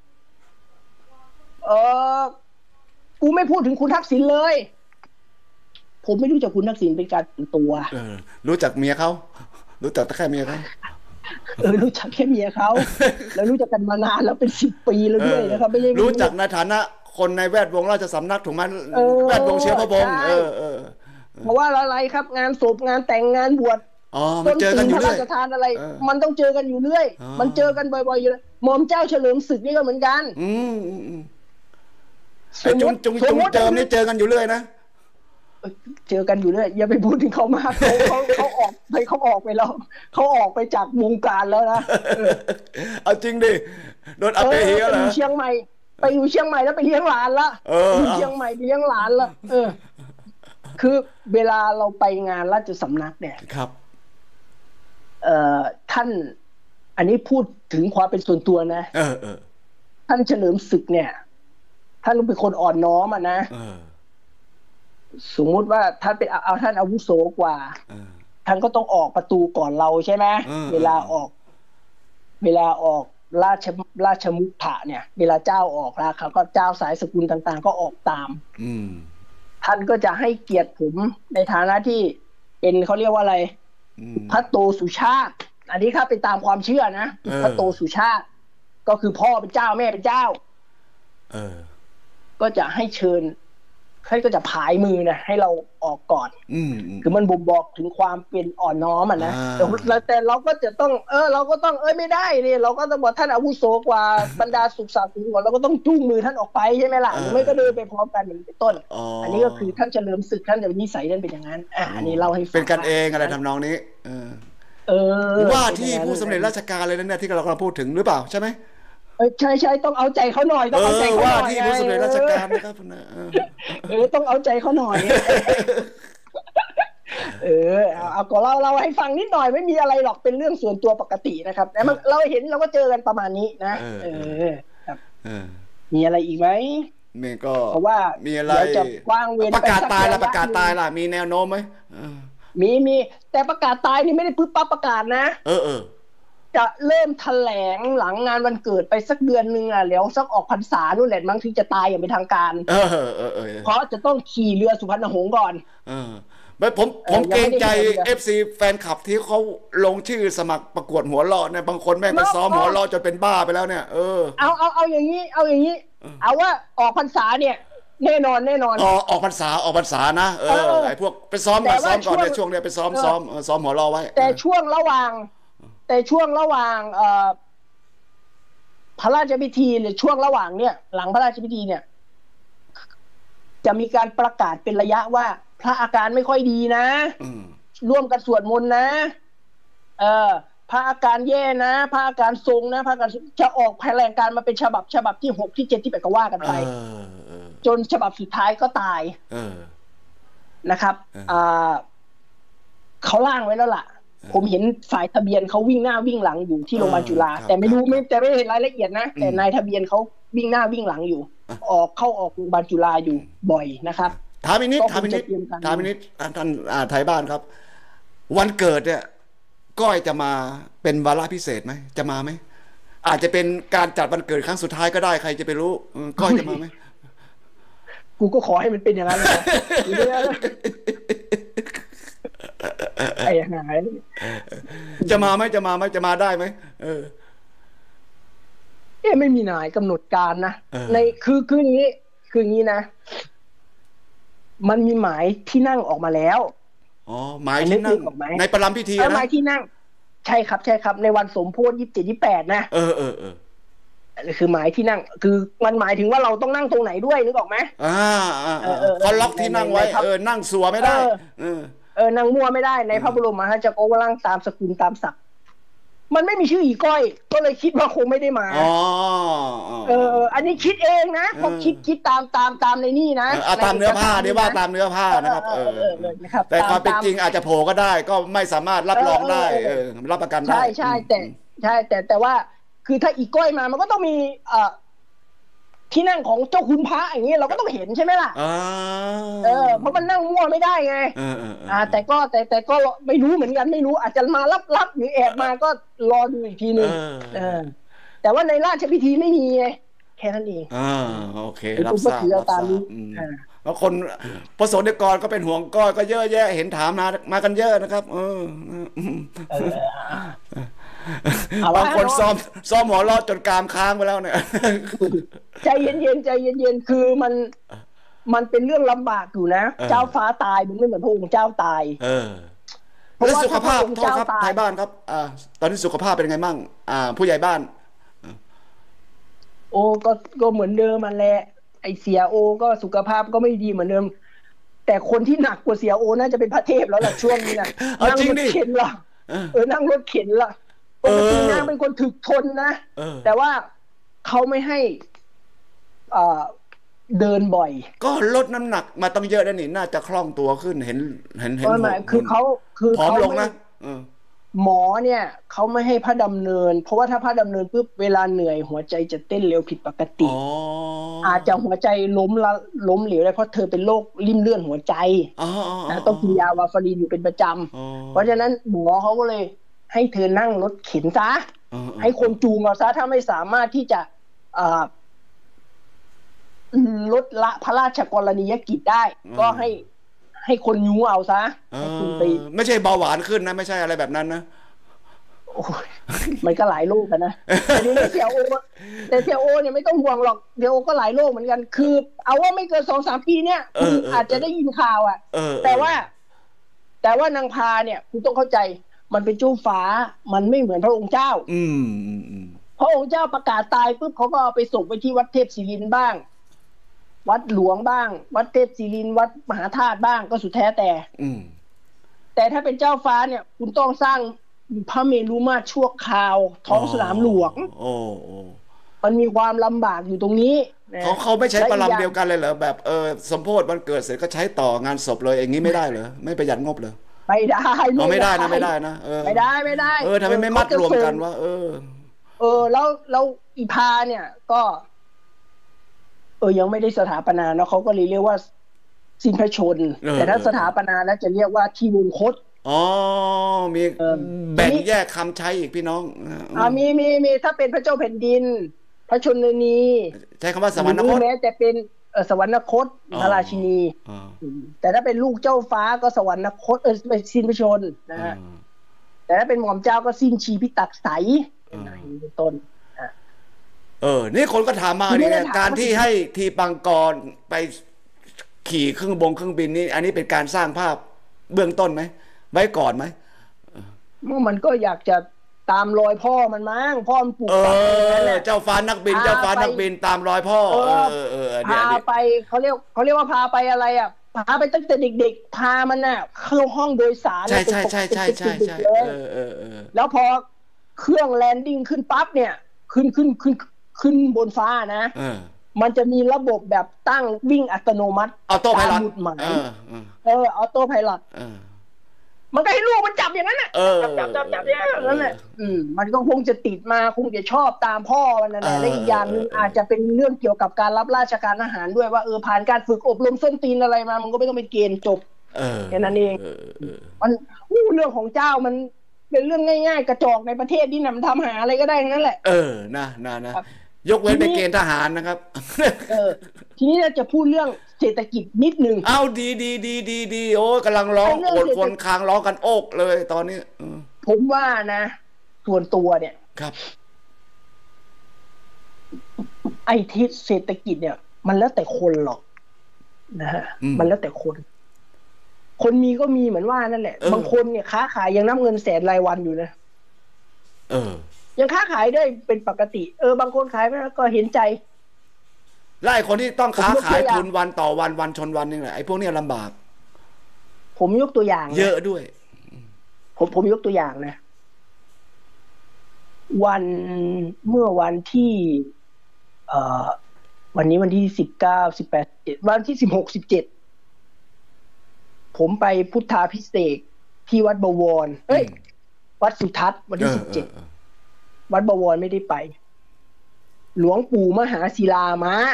กูไม่พูดถึงคุณทักษิณเลยผมไม่รู้จักคุณทักษิณเป็นการส่วนตัวรู้จักเมียเขารู้จักแต่แค่เมียเขารู้จักแค่เมียเขาแล้วรู้จักกันมานานแล้วเป็น10 ปีแล้วด้วยนะครับไม่ใช่รู้จักในฐานะคนในแวดวงราชสำนักถูกไหมแวดวงเชื้อพระวงศ์เพราะว่าอะไรครับงานศพงานแต่งงานบวชมันเจอกันอยู่เรื่อยพระราชทานอะไรมันต้องเจอกันอยู่เรื่อยมันเจอกันบ่อยๆอยู่เลยหม่อมเจ้าเฉลิมศึกนี่ก็เหมือนกันจุงเจิมนี่เจอกันอยู่เรื่อยนะเจอกันอยู่เรื่อยอย่าไปพูดถึงเขามากเขาออกไปยเขาออกไปแล้วเขาออกไปจากวงการแล้วนะเอาจริงดิโดนอาเปฮีเหรอเชียงใหม่ไปอยู่เชียงใหม่แล้วไปเลี้ยงหลานละอยู่เชียงใหม่ไปเลี้ยงหลานละคือเวลาเราไปงานราชสำนักเนี่ยครับท่านอันนี้พูดถึงความเป็นส่วนตัวนะท่านเฉลิมศึกเนี่ยท่านเป็นคนอ่อนน้อมอ่ะนะสมมุติว่าท่านเป็นเอาท่านอาวุโสกว่าท่านก็ต้องออกประตูก่อนเราใช่ไหมเวลาออกราชมุขะเนี่ยเวลาเจ้าออกแล้วเขาก็เจ้าสายสกุลต่างๆก็ออกตามท่านก็จะให้เกียรติผมในฐานะที่เป็นเขาเรียกว่าอะไรพระโตสุชาติอันนี้ครับเป็นตามความเชื่อนะพระโตสุชาติก็คือพ่อเป็นเจ้าแม่เป็นเจ้าก็จะให้เชิญท่านก็จะผายมือนะให้เราออกก่อนคือมันบ่งบอกถึงความเป็นอ่อนน้อมอ่ะนะแต่เราก็จะต้องเราก็ต้องไม่ได้เนี่ยเราก็ต้องบอกท่านอาวุโสกว่าบรรดาสุขศักดิ์ก่อนเราก็ต้องจูงมือท่านออกไปใช่ไหมล่ะไม่ก็เดินไปพร้อมกันอย่างเป็นต้นอันนี้ก็คือท่านเฉลิมศึกท่านจะนิสัยท่านเป็นอย่างนั้นอันนี้เล่าให้ฟังเป็นกันเองอะไรทำนองนี้ว่าที่ผู้สำเร็จราชการเลยนั่นเนี่ยที่เรากำลังพูดถึงหรือเปล่าใช่ไหมใช่ต้องเอาใจเขาหน่อยต้องเอาใจเขาหน่อยว่าที่ผู้สำเร็จราชการนะครับต้องเอาใจเขาหน่อยเอาก็เราให้ฟังนิดหน่อยไม่มีอะไรหรอกเป็นเรื่องส่วนตัวปกตินะครับแต่มันเราเห็นเราก็เจอกันประมาณนี้นะครับมีอะไรอีกไหมมีก็เพราะว่ามีอะไรจะวางเวรประกาศตายล่ะมีแนวโน้มไหมมีแต่ประกาศตายนี่ไม่ได้ปึ๊บปั๊บประกาศนะจะเริ่มแถลงหลังงานวันเกิดไปสักเดือนนึงแล้วสักออกพรรษานู่นแหละมั้งถึงจะตายอย่างเป็นทางการเพราะจะต้องขี่เรือสุพรรณหงส์ก่อนผมเกรงใจ FC แฟนคลับที่เขาลงชื่อสมัครประกวดหัวเราะเนี่ยบางคนแม่งไปซ้อมหัวเราะจนเป็นบ้าไปแล้วเนี่ยเอาอย่างนี้เอาว่าออกพรรษาเนี่ยแน่นอนออกพรรษานะไอ้พวกไปซ้อมก่อนในช่วงเนี้ยไปซ้อมหัวเราะไว้แต่ช่วงระหว่างพระราชพิธีหรือช่วงระหว่างเนี่ยหลังพระราชพิธีเนี่ยจะมีการประกาศเป็นระยะว่าพระอาการไม่ค่อยดีนะร่วมกันสวดมนต์นะพระอาการแย่นะพระอาการทรงนะพระอาการจะออกแถลงการมาเป็นฉบับที่6ที่7ที่8ก็ว่ากันไปจนฉบับสุดท้ายก็ตายนะครับเขาล่างไว้แล้วล่ะผมเห็นฝ่ายทะเบียนเขาวิ่งหน้าวิ่งหลังอยู่ที่โรงพยาบาลจุฬาแต่ไม่เห็นรายละเอียดนะแต่นายทะเบียนเขาวิ่งหน้าวิ่งหลังอยู่เข้าออกโรงพยาบาลจุฬาอยู่บ่อยนะครับถามอีกนิดท่านไทยบ้านครับวันเกิดเนี่ยก้อยจะมาเป็นวาระพิเศษไหมจะมาไหมอาจจะเป็นการจัดวันเกิดครั้งสุดท้ายก็ได้ใครจะไปรู้ก้อยจะมาไหมกูก็ขอให้มันเป็นอย่างนั้นเลยไอ้หายจะมาได้ไหมไม่มีนายกำหนดการนะในคืออย่างนี้นะมันมีหมายที่นั่งออกมาแล้วหมายที่นั่งในประลัมพิธีนะหมายที่นั่งใช่ครับในวันสมโพธิ27 28นะคือหมายที่นั่งคือมันหมายถึงว่าเราต้องนั่งตรงไหนด้วยนึกออกไหมเขาล็อกที่นั่งไว้นั่งสัวไม่ได้นั่งมั่วไม่ได้ในพระบรมมหาจักรวาลตามสกุลตามศักดิ์มันไม่มีชื่ออีก้อยก็เลยคิดว่าคงไม่ได้มาอันนี้คิดเองนะผมคิดตามในนี่นะตามเนื้อผ้านี่ว่าตามเนื้อผ้านะครับแต่ความเป็นจริงอาจจะโผล่ก็ได้ก็ไม่สามารถรับรองได้รับประกันได้ใช่แต่ว่าคือถ้าอีก้อยมามันก็ต้องมีที่นั่งของเจ้าคุณพระอย่างเงี้ยเราก็ต้องเห็นใช่ไหมล่ะเพราะมันนั่งมั่วไม่ได้ไงแต่ก็ไม่รู้เหมือนกันไม่รู้อาจจะมาลับหรือแอบมาก็รอดูอีกทีนึงแต่ว่าในราชพิธีไม่มีไงแค่นั้นเองโอเครับทราบแล้วคนพระสงฆ์นิกรก็เป็นห่วงก้อยก็เยอะแยะเห็นถามมากันเยอะนะครับบางคนซ้อมหัวเราะจนกรามค้างไปแล้วเนี่ยใจเย็นคือมันเป็นเรื่องลำบากอยู่นะเจ้าฟ้าตายมันไม่เหมือนพระองค์เจ้าตายแล้วสุขภาพครับไทยบ้านครับตอนนี้สุขภาพเป็นไงบ้างผู้ใหญ่บ้านก็เหมือนเดิมมันแหละไอเสียโอก็สุขภาพก็ไม่ดีเหมือนเดิมแต่คนที่หนักกว่าเสียโอน่าจะเป็นพระเทพแล้วล่ะช่วงนี้นะนั่งรถเข็นล่ะนั่งรถเข็นล่ะปกตินางเป็นคนถึกทนนะแต่ว่าเขาไม่ให้เดินบ่อยก็ลดน้ำหนักมาต้องเยอะแล้วนี่น่าจะคล่องตัวขึ้นเห็นคือเขาผอมลงนะหมอเนี่ยเขาไม่ให้พระดำเนินเพราะว่าถ้าพระดำเนินปุ๊บเวลาเหนื่อยหัวใจจะเต้นเร็วผิดปกติอาจจะหัวใจล้มเหลวได้เพราะเธอเป็นโรคริ่มเลือดหัวใจต้องกินยาวาฟารินอยู่เป็นประจำเพราะฉะนั้นหมอเขาก็เลยให้เธอนั่งรถเข็นซะให้คนจูงเอาซะถ้าไม่สามารถที่จะลดละพระราชกรณียกิจได้ก็ให้คนยูเอาซะให้คุณไปไม่ใช่เบาหวานขึ้นนะไม่ใช่อะไรแบบนั้นนะโอ้ยมันก็หลายโรคนะแต่นี่เสียโอเนี่ยไม่ต้องห่วงหรอกเดี๋ยวก็หลายโรคเหมือนกันคือเอาว่าไม่เกิน 2-3 ปีเนี่ยคุณอาจจะได้ยินข่าวอ่ะแต่ว่านางพาเนี่ยคุณต้องเข้าใจมันเป็นเจ้าฟ้ามันไม่เหมือนพระองค์เจ้าพระองค์เจ้าประกาศตายปุ๊บเขาก็เอาไปส่งไปที่วัดเทพศิรินทร์บ้างวัดหลวงบ้างวัดเทพศิรินทร์วัดมหาธาตุบ้างก็สุดแท้แต่ถ้าเป็นเจ้าฟ้าเนี่ยคุณต้องสร้างพระเมรุมาตรชั่วคราวท้องสนามหลวงมันมีความลำบากอยู่ตรงนี้เขาไม่ใช้ประลำเดียวกันเลยเหรอแบบสมโภชวันเกิดเสร็จก็ใช้ต่องานศพเลยอย่างนี้ไม่ได้เหรอไม่ประหยัดงบเลยไม่ได้ไม่ได้นะไม่ได้นะไม่ได้ทำไมไม่มัดรวมกันวะแล้วอีพาเนี่ยก็ยังไม่ได้สถาปนาเนาะเขาก็เลยเรียกว่าสิ้นพระชนแต่ถ้าสถาปนาแล้วจะเรียกว่าที่วงคตมีแบ่งแยกคำใช้อีกพี่น้องมีถ้าเป็นพระเจ้าแผ่นดินพระชนนีใช้คำว่าสวรรคตแม้แต่เป็นสวรรคตพระราชินีแต่ถ้าเป็นลูกเจ้าฟ้าก็สวรรคตสิ้นพระชนนะฮะแต่ถ้าเป็นหม่อมเจ้าก็สิ้นชีพิตักใสเป็นต้นนี่คนก็ถามมาเนี่ยการที่ให้ทีปังกรไปขี่เครื่องบินนี่อันนี้เป็นการสร้างภาพเบื้องต้นไหมไว้ก่อนไหมมันก็อยากจะตามรอยพ่อมันมั้งพ่อมันปลูกเจ้าฟ้านักบินตามรอยพ่อพาไปเขาเรียกว่าพาไปอะไรอ่ะพาไปตั้งแต่เด็กๆพามันน่ะเข้าห้องโดยสารใช่แล้วพอเครื่องแลนดิ้งขึ้นปั๊บเนี่ยขึ้นบนฟ้านะมันจะมีระบบแบบตั้งวิ่งอัตโนมัติออโต้ไพลอตหมายออโต้ไพลอตมันก็ให้ลูกมันจับอย่างนั้นน่ะจับอย่างนั้นแหละมันก็คงจะติดมาคงจะชอบตามพ่อมันนั่นแหละและอีกอย่างนึงอาจจะเป็นเรื่องเกี่ยวกับการรับราชการทหารด้วยว่าผ่านการฝึกอบรมส้นตีนอะไรมามันก็ไม่ต้องเป็นเกณฑ์จบแค่นั้นเองมันเรื่องของเจ้ามันเป็นเรื่องง่ายๆกระจอกในประเทศนี่นำทำหาอะไรก็ได้ทั้งนั้นแหละนะยกเว้นไปเกณฑ์ทหารนะครับทีนี้เราจะพูดเรื่องเศรษฐกิจนิดนึงเอาดีโอ้กำลังร้องโอดคนคางร้องกันโอกเลยตอนนี้ผมว่านะส่วนตัวเนี่ยครับไอ้ทิศเศรษฐกิจเนี่ยมันแล้วแต่คนหรอกนะฮะมันแล้วแต่คนมีก็มีเหมือนว่านั่นแหละบางคนเนี่ยค้าขายยังนับเงินแสนรายวันอยู่นะยังค้าขายได้เป็นปกติบางคนขายไม่ได้ก็เห็นใจไล่คนที่ต้องค้าขายทุนวันต่อวันชนวันนี่แหละไอ้พวกนี้ลำบากผมยกตัวอย่างเยอะด้วยผมยกตัวอย่างนะเมื่อวันที่วันนี้วันที่19 18วันที่16 17ผมไปพุทธาภิเษกที่วัดบวรวัดสุทัศน์วันที่17วัดบวรไม่ได้ไปหลวงปู่มหาศิลา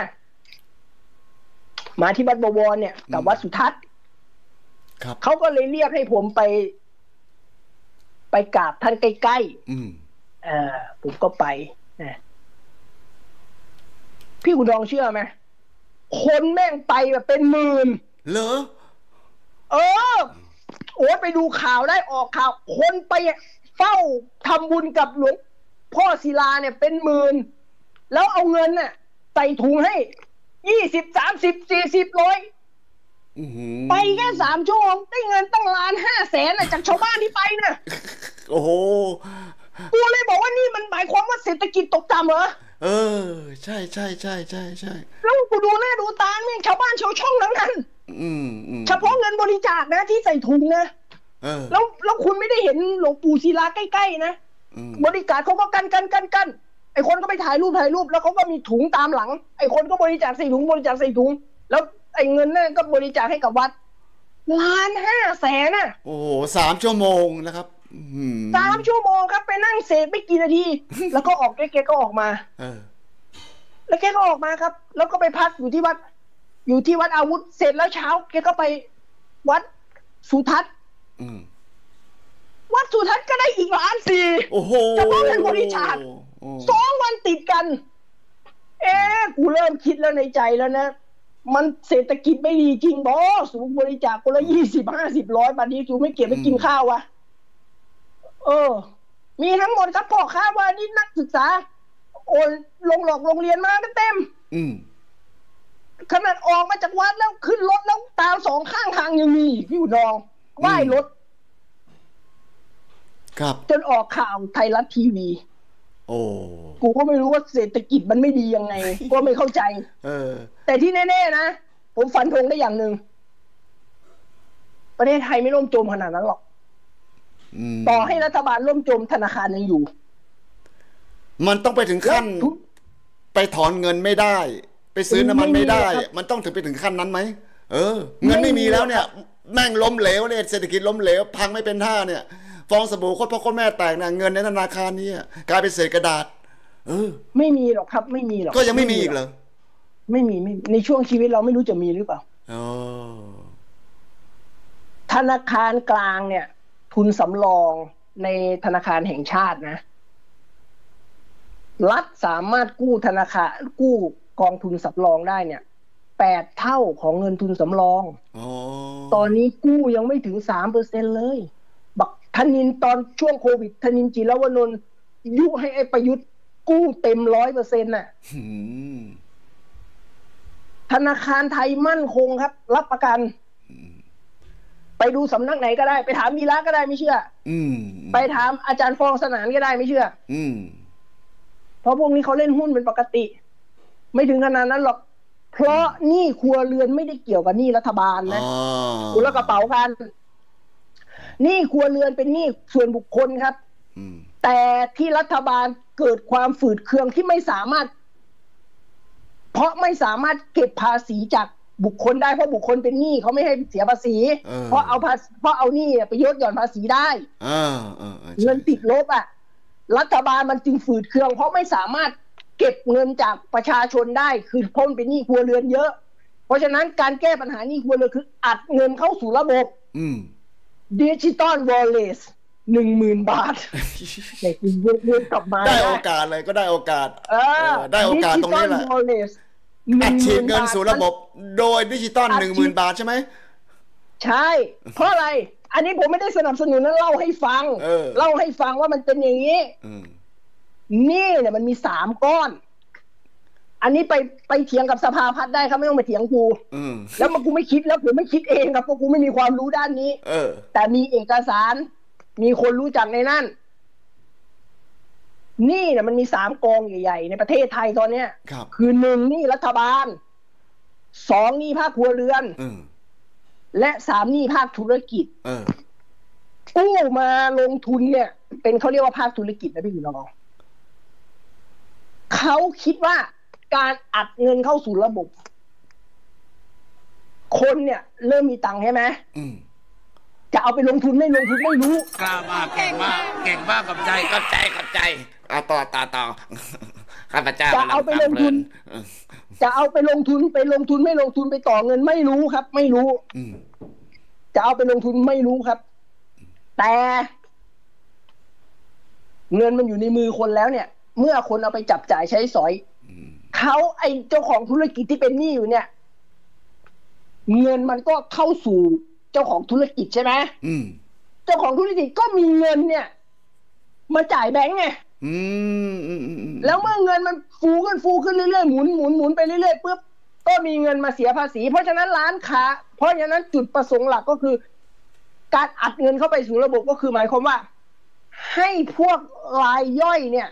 มาที่วัดบวรเนี่ยกับวัดสุทัศน์เขาก็เลยเรียกให้ผมไปกราบท่านใกล้ๆผมก็ไปพี่กุดองเชื่อไหมคนแม่งไปแบบเป็นหมื่นเหรอโอ้ไปดูข่าวได้ออกข่าวคนไปเฝ้าทำบุญกับหลวงพ่อศิลาเนี่ยเป็นหมื่นแล้วเอาเงินน่ะใส่ถุงให้20 30 40 100ไปแค่3 ชั่วโมงได้เงินตั้ง1,500,000จากชาวบ้านที่ไปน่ะโอ้โหกูเลยบอกว่านี่มันหมายความว่าเศรษฐกิจตกต่ำเหรอใช่แล้วกูดูหน้าดูตาแม่งชาวบ้านชาวช่องทั้งนั้นเฉพาะเงินบริจาคนะที่ใส่ถุงนะแล้วคุณไม่ได้เห็นหลวงปู่ศิลาใกล้ๆนะบริจาคเขาก็กันไอ้คนก็ไปถ่ายรูปแล้วเขาก็มีถุงตามหลังไอ้คนก็บริจาคใส่ถุงแล้วไอ้เงินนั่นก็บริจาคให้กับวัด1,500,000น่ะโอ้โห3 ชั่วโมงนะครับ 3 ชั่วโมงครับไปนั่งเสกไม่กี่นาทีแล้วก็ออกแกก็ออกมาแล้วแกก็ออกมาครับแล้วก็ไปพักอยู่ที่วัดอาวุธเสร็จแล้วเช้าแกก็ไปวัดสุทัศน์วัดสุทัศน์ก็ได้อีก1,400,000 โอ้โหเฉพาะเงินบริจาค2 วันติดกันกูเริ่มคิดแล้วในใจแล้วนะมันเศรษฐกิจไม่ดีจริงบอสูงบริจาคคนละ20-50-100บัดนี้สูไม่เก็บไปกินข้าววะมีทั้งหมดครับพ่อค้าว่านี่นักศึกษาโอนลงหลอกโรงเรียนมาก็เต็มขนาดออกมาจากวัดแล้วขึ้นรถแล้วตาม2 ข้างทางยังมีพี่อุดรว่ายรถครับจนออกข่าวไทยรัฐทีวีโอ้กูก็ไม่รู้ว่าเศรษฐกิจมันไม่ดียังไงก็ไม่เข้าใจแต่ที่แน่ๆนะผมฟันธงได้อย่างหนึ่งประเทศไทยไม่ล่มจมขนาดนั้นหรอกต่อให้รัฐบาลล่มจมธนาคารยังอยู่มันต้องไปถึงขั้นไปถอนเงินไม่ได้ไปซื้อน้ำมันไม่ได้มันต้องถึงไปถึงขั้นนั้นไหมเงินไม่มีแล้วเนี่ยแม่งล้มเหลวเนี่ยเศรษฐกิจล้มเหลวพังไม่เป็นท่าเนี่ยฟองสบู่โคตรพ่อโคตรแม่แตกนะเงินในธนาคารนี่กลายเป็นเศษกระดาษไม่มีหรอกครับไม่มีหรอกก็ยังไม่มีอีกเหรอไม่มีในช่วงชีวิตเราไม่รู้จะมีหรือเปล่าธนาคารกลางเนี่ยทุนสำรองในธนาคารแห่งชาตินะรัฐสามารถกู้กองทุนสำรองได้เนี่ย8 เท่าของเงินทุนสำรองตอนนี้กู้ยังไม่ถึง 3% เลยบักธนินตอนช่วงโควิดธนินจิรวนนท์ยุให้ไอ้ประยุทธ์กู้เต็ม 100% น่ะธนาคารไทยมั่นคงครับรับประกันไปดูสำนักไหนก็ได้ไปถามมีระก็ได้ไม่เชื่อไปถามอาจารย์ฟองสนานก็ได้ไม่เชื่อเพราะพวกนี้เขาเล่นหุ้นเป็นปกติไม่ถึงขนาดนั้นหรอกเพราะหนี้ครัวเรือนไม่ได้เกี่ยวกับหนี้รัฐบาลนะคุณละกระเป๋ากันหนี้ครัวเรือนเป็นหนี้ส่วนบุคคลครับแต่ที่รัฐบาลเกิดความฝืดเคืองที่ไม่สามารถเก็บภาษีจากบุคคลได้เพราะบุคคลเป็นหนี้เขาไม่ให้เสียภาษีเพราะเอาหนี้ไปลดหย่อนภาษีได้เงินติดลบรัฐบาลมันจึงฝืดเคืองเพราะไม่สามารถเก็บเงินจากประชาชนได้คือเพราะมันเป็นหนี้ครัวเรือนเยอะเพราะฉะนั้นการแก้ปัญหาหนี้ครัวเรือนคืออัดเงินเข้าสู่ระบบดิจิตอลวอลเล็ต10,000 บาทแต่คุณเงินกลับมาได้โอกาสเลยก็ได้โอกาสได้โอกาสตรงนี้แหละอัดฉีดเงินสู่ระบบโดยดิจิตอล10,000 บาทใช่ไหมใช่เพราะอะไรอันนี้ผมไม่ได้สนับสนุนนะเล่าให้ฟังว่ามันเป็นอย่างนี้นี่เนี่ยมันมี3 ก้อนอันนี้ไปเถียงกับสภาพัฒน์ได้ครับไม่ต้องมาเถียงกูแล้วมันกูไม่คิดแล้วผมไม่คิดเองครับเพราะกูไม่มีความรู้ด้านนี้แต่มีเอกสารมีคนรู้จักในนั้นนี่เนี่ยมันมี3 กองใหญ่ๆในประเทศไทยตอนเนี้ยคือ1นี่รัฐบาล2นี่ภาคครัวเรือนและ3นี่ภาคธุรกิจกู้มาลงทุนเนี่ยเป็นเขาเรียกว่าภาคธุรกิจนะพี่น้องเขาคิดว่าการอัดเงินเข้าสู่ระบบคนเนี่ยเริ่มมีตังค์ใช่ไหมจะเอาไปลงทุนไม่ลงทุนไม่รู้กล้ามากเก่งมากกับใจต่อข้าพเจ้าจะเอาไปลงทุนไม่ลงทุนไปต่อเงินไม่รู้ครับไม่รู้จะเอาไปลงทุนไม่รู้ครับแต่เงินมันอยู่ในมือคนแล้วเนี่ยเมื่อคนเอาไปจับจ่ายใช้สอยเขาไอ้เจ้าของธุรกิจที่เป็นหนี้อยู่เนี่ยเงินมันก็เข้าสู่เจ้าของธุรกิจใช่ไหมเจ้าของธุรกิจก็มีเงินเนี่ยมาจ่ายแบงก์ไงแล้วเมื่อเงินมันฟูขึ้นเรื่อยๆหมุนไปเรื่อยๆปุ๊บก็มีเงินมาเสียภาษีเพราะฉะนั้นร้านค้าเพราะฉะนั้นจุดประสงค์หลักก็คือการอัดเงินเข้าไปสู่ระบบก็คือหมายความว่าให้พวกรายย่อยเนี่ย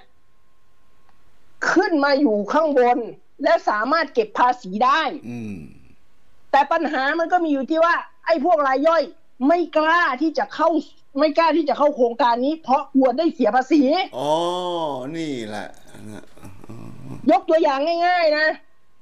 ขึ้นมาอยู่ข้างบนและสามารถเก็บภาษีได้แต่ปัญหามันก็มีอยู่ที่ว่าไอ้พวกรายย่อยไม่กล้าที่จะเข้าโครงการนี้เพราะกลัวได้เสียภาษีอ๋อนี่แหละยกตัวอย่างง่ายๆนะ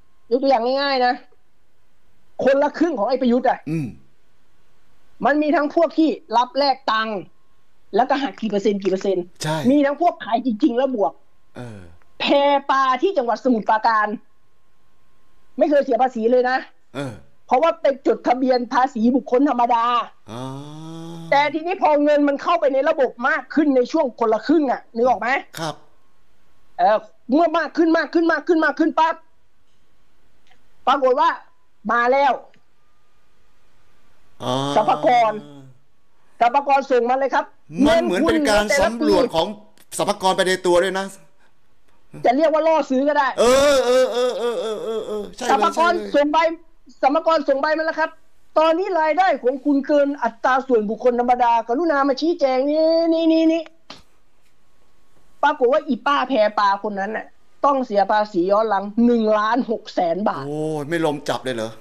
คนละครึ่งของไอ้ประยุทธ์อ่ะมันมีทั้งพวกที่รับแลกตังค์แล้วก็หักกี่เปอร์เซ็นต์ใช่มีทั้งพวกขายจริงๆแล้วบวกแพปลาที่จังหวัดสมุทรปราการไม่เคยเสียภาษีเลยนะเพราะว่าเป็นจดทะเบียนภาษีบุคคลธรรมดาแต่ทีนี้พอเงินมันเข้าไปในระบบมากขึ้นในช่วงคนละครึ่งอ่ะนึกออกไหมครับเมื่อมากขึ้นปั๊บปรากฏว่ามาแล้วสรรพากรส่งมาเลยครับมันเหมือนเป็นการสำรวจของสรรพากรไปในตัวด้วยนะจะเรียกว่าล่อซื้อก็ได้ใช่สรรพากรส่งใบมาแล้วครับตอนนี้รายได้ของคุณเกินอัตราส่วนบุคคลธรรมดากรุณามาชี้แจงนี่ปรากฏว่าอีป้าแพรปลาคนนั้นน่ะต้องเสียภาษีย้อนหลัง1,600,000 บาทโอ้ไม่ลมจับเลยเหรอ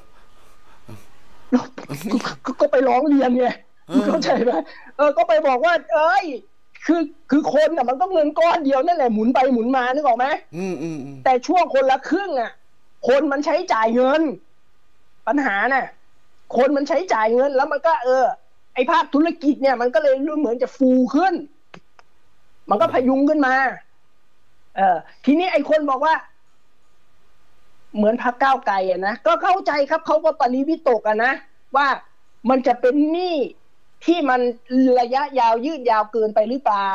ก็ไปร้องเรียนไงเข้าใจไหมก็ไปบอกว่าคือคนน่ะมันก็เงินก้อนเดียวนั่นแหละหมุนไปหมุนมานึกออกไหมแต่ช่วงคนละครึ่งอ่ะคนมันใช้จ่ายเงินปัญหาน่ะคนมันใช้จ่ายเงินแล้วมันก็ไอ้ภาคธุรกิจเนี่ยมันก็เลยเหมือนจะฟูขึ้นมันก็พยุงขึ้นมาทีนี้ไอ้คนบอกว่าเหมือนพรรคก้าวไกลอ่ะนะก็เข้าใจครับเขาก็ปณิวิตกอ่ะนะว่ามันจะเป็นหนี้ที่มันระยะยาวยืดยาวเกินไปหรือเปล่า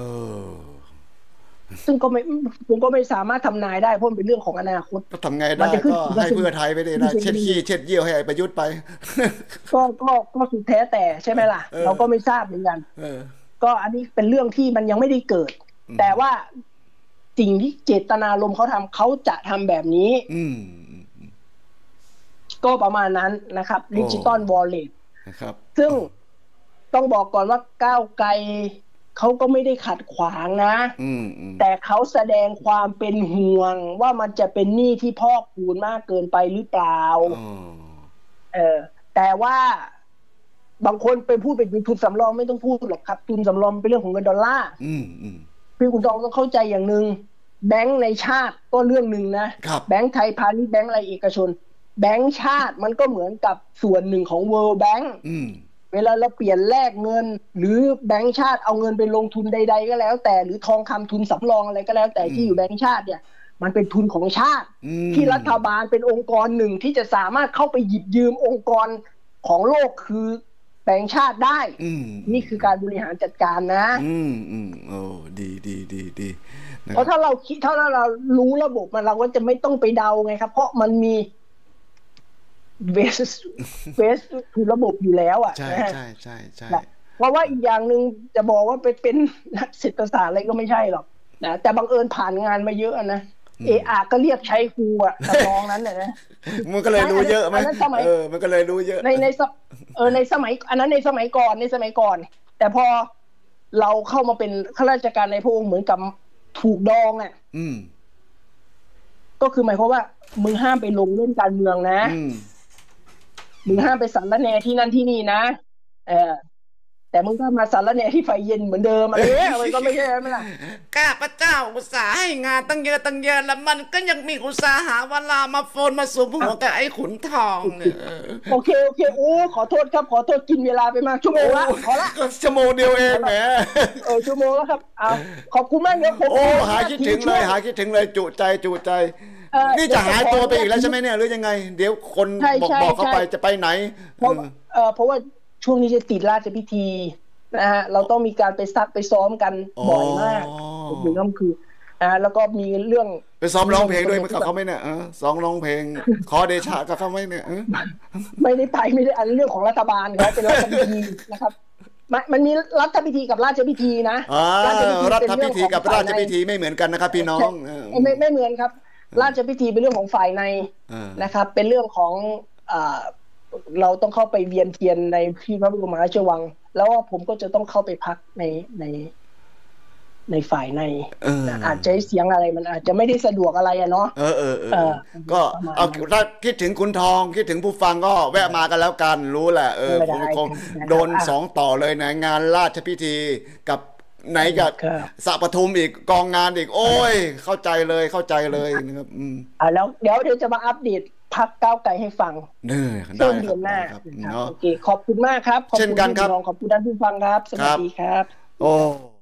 ซึ่งผมก็ไม่สามารถทำนายได้เพราะมันเป็นเรื่องของอนาคตก็ทำไงได้ก็ให้เพื่อไทยไปเลยนะเช็ดขี้เช็ดเยี่ยวให้ประยุทธ์ไปก็สุดแท้แต่ใช่ไหมล่ะเราก็ไม่ทราบเหมือนกันก็อันนี้เป็นเรื่องที่มันยังไม่ได้เกิดแต่ว่าสิ่งที่เจตนารมณ์เขาจะทำแบบนี้ก็ประมาณนั้นนะครับดิจิตอลวอลเล็ตนะครับซึ่งต้องบอกก่อนว่าก้าวไกลเขาก็ไม่ได้ขัดขวางนะแต่เขาแสดงความเป็นห่วงว่ามันจะเป็นหนี้ที่พอกพูนมากเกินไปหรือเปล่าแต่ว่าบางคนไปพูดเป็นทุนสำรองไม่ต้องพูดหรอกครับทุนสำรองเป็นเรื่องของเงินดอลลาร์พี่คุณทองต้องเข้าใจอย่างหนึ่งแบงก์ในชาติก็เรื่องหนึ่งนะแบงก์ไทยพาณิชย์แบงก์อะไรเอกชนแบงก์ชาติมันก็เหมือนกับส่วนหนึ่งของ World Bank เวลาเราเปลี่ยนแลกเงินหรือแบงก์ชาติเอาเงินไปลงทุนใดๆก็แล้วแต่หรือทองคำทุนสำรองอะไรก็แล้วแต่ที่อยู่แบงก์ชาติเนี่ยมันเป็นทุนของชาติที่รัฐบาลเป็นองค์กรหนึ่งที่จะสามารถเข้าไปหยิบยืมองค์กรของโลกคือแบงก์ชาติได้นี่คือการบริหารจัดการนะโอ้ดีเพราะถ้าเรารู้ระบบมันเราก็จะไม่ต้องไปเดาไงครับเพราะมันมีเบสคือระบบอยู่แล้วอ่ะใช่เพราะว่าอีกอย่างหนึ่งจะบอกว่าเป็นนักเศรษฐศาสตร์อะไรก็ไม่ใช่หรอกนะแต่บังเอิญผ่านงานมาเยอะนะก็เรียกใช้ครูอ่ะน้องนั้นนะมันก็เลยรู้เยอะไหมมันก็เลยรู้เยอะในสมัยอันนั้นในสมัยก่อนแต่พอเราเข้ามาเป็นข้าราชการในพระองค์เหมือนกับถูกดองอ่ะก็คือหมายความว่ามึงห้ามไปลงเล่นการเมืองนะมึงห้ามไปสารแหน่ที่นั่นที่นี่นะแต่มึงก็มาสารแหน่ที่ไฟเย็นเหมือนเดิมอะไรเงี้ยมันก็ไม่ใช่ไหมล่ะข้าพเจ้าอุตส่าห์ให้งานตั้งเยอะแล้วมันก็ยังมีอุตส่าห์หาเวลามาโฟนมาสูบหัวกับไอ้ขุนทองโอเคโอ้ขอโทษครับขอโทษกินเวลาไปมากชั่วโมงละพอละชั่วโมงเดียวเองแหมชั่วโมงแล้วครับขอบคุณมากเลยโอ้หาคิดถึงเลยจุใจนี่จะหายตัวไปอีกแล้วใช่ไหมเนี่ยหรือยังไงเดี๋ยวคนบอกเข้าไปจะไปไหนเพราะว่าช่วงนี้จะติดราชพิธีนะฮะเราต้องมีการไปซักไปซ้อมกันบ่อยมากถึงค่ำคืนแล้วก็มีเรื่องไปซ้อมร้องเพลงด้วยมันกับเขาไหมเนี่ยซ้อมร้องเพลงขอเดชะกับเขาไหมเนี่ยไม่ได้อันเรื่องของรัฐบาลครับเป็นราชพิธีนะครับมันมีรัฐพิธีกับราชพิธีนะรัฐพิธีกับราชพิธีไม่เหมือนกันนะครับพี่น้องไม่เหมือนครับราชพิธีเป็นเรื่องของฝ่ายในนะครับเป็นเรื่องของเราต้องเข้าไปเวียนเทียนในที่พระบรมราชวังแล้วผมก็จะต้องเข้าไปพักในในฝ่ายในอาจจะเสียงอะไรมันอาจจะไม่ได้สะดวกอะไรอะเนาะก็เอาถ้าคิดถึงคุณทองคิดถึงผู้ฟังก็แวะมากันแล้วกันรู้แหละคงโดน2ต่อเลยนะงานราชพิธีกับไหนกับสระปทุมอีกกองงานอีกโอ้ยเข้าใจเลยนะครับแล้วเดี๋ยวจะมาอัปเดตพักก้าวไกลให้ฟังต้นเดือนหน้าโอเคขอบคุณมากครับเช่นกันครับขอบคุณท่านผู้ฟังครับสวัสดีครับโอ้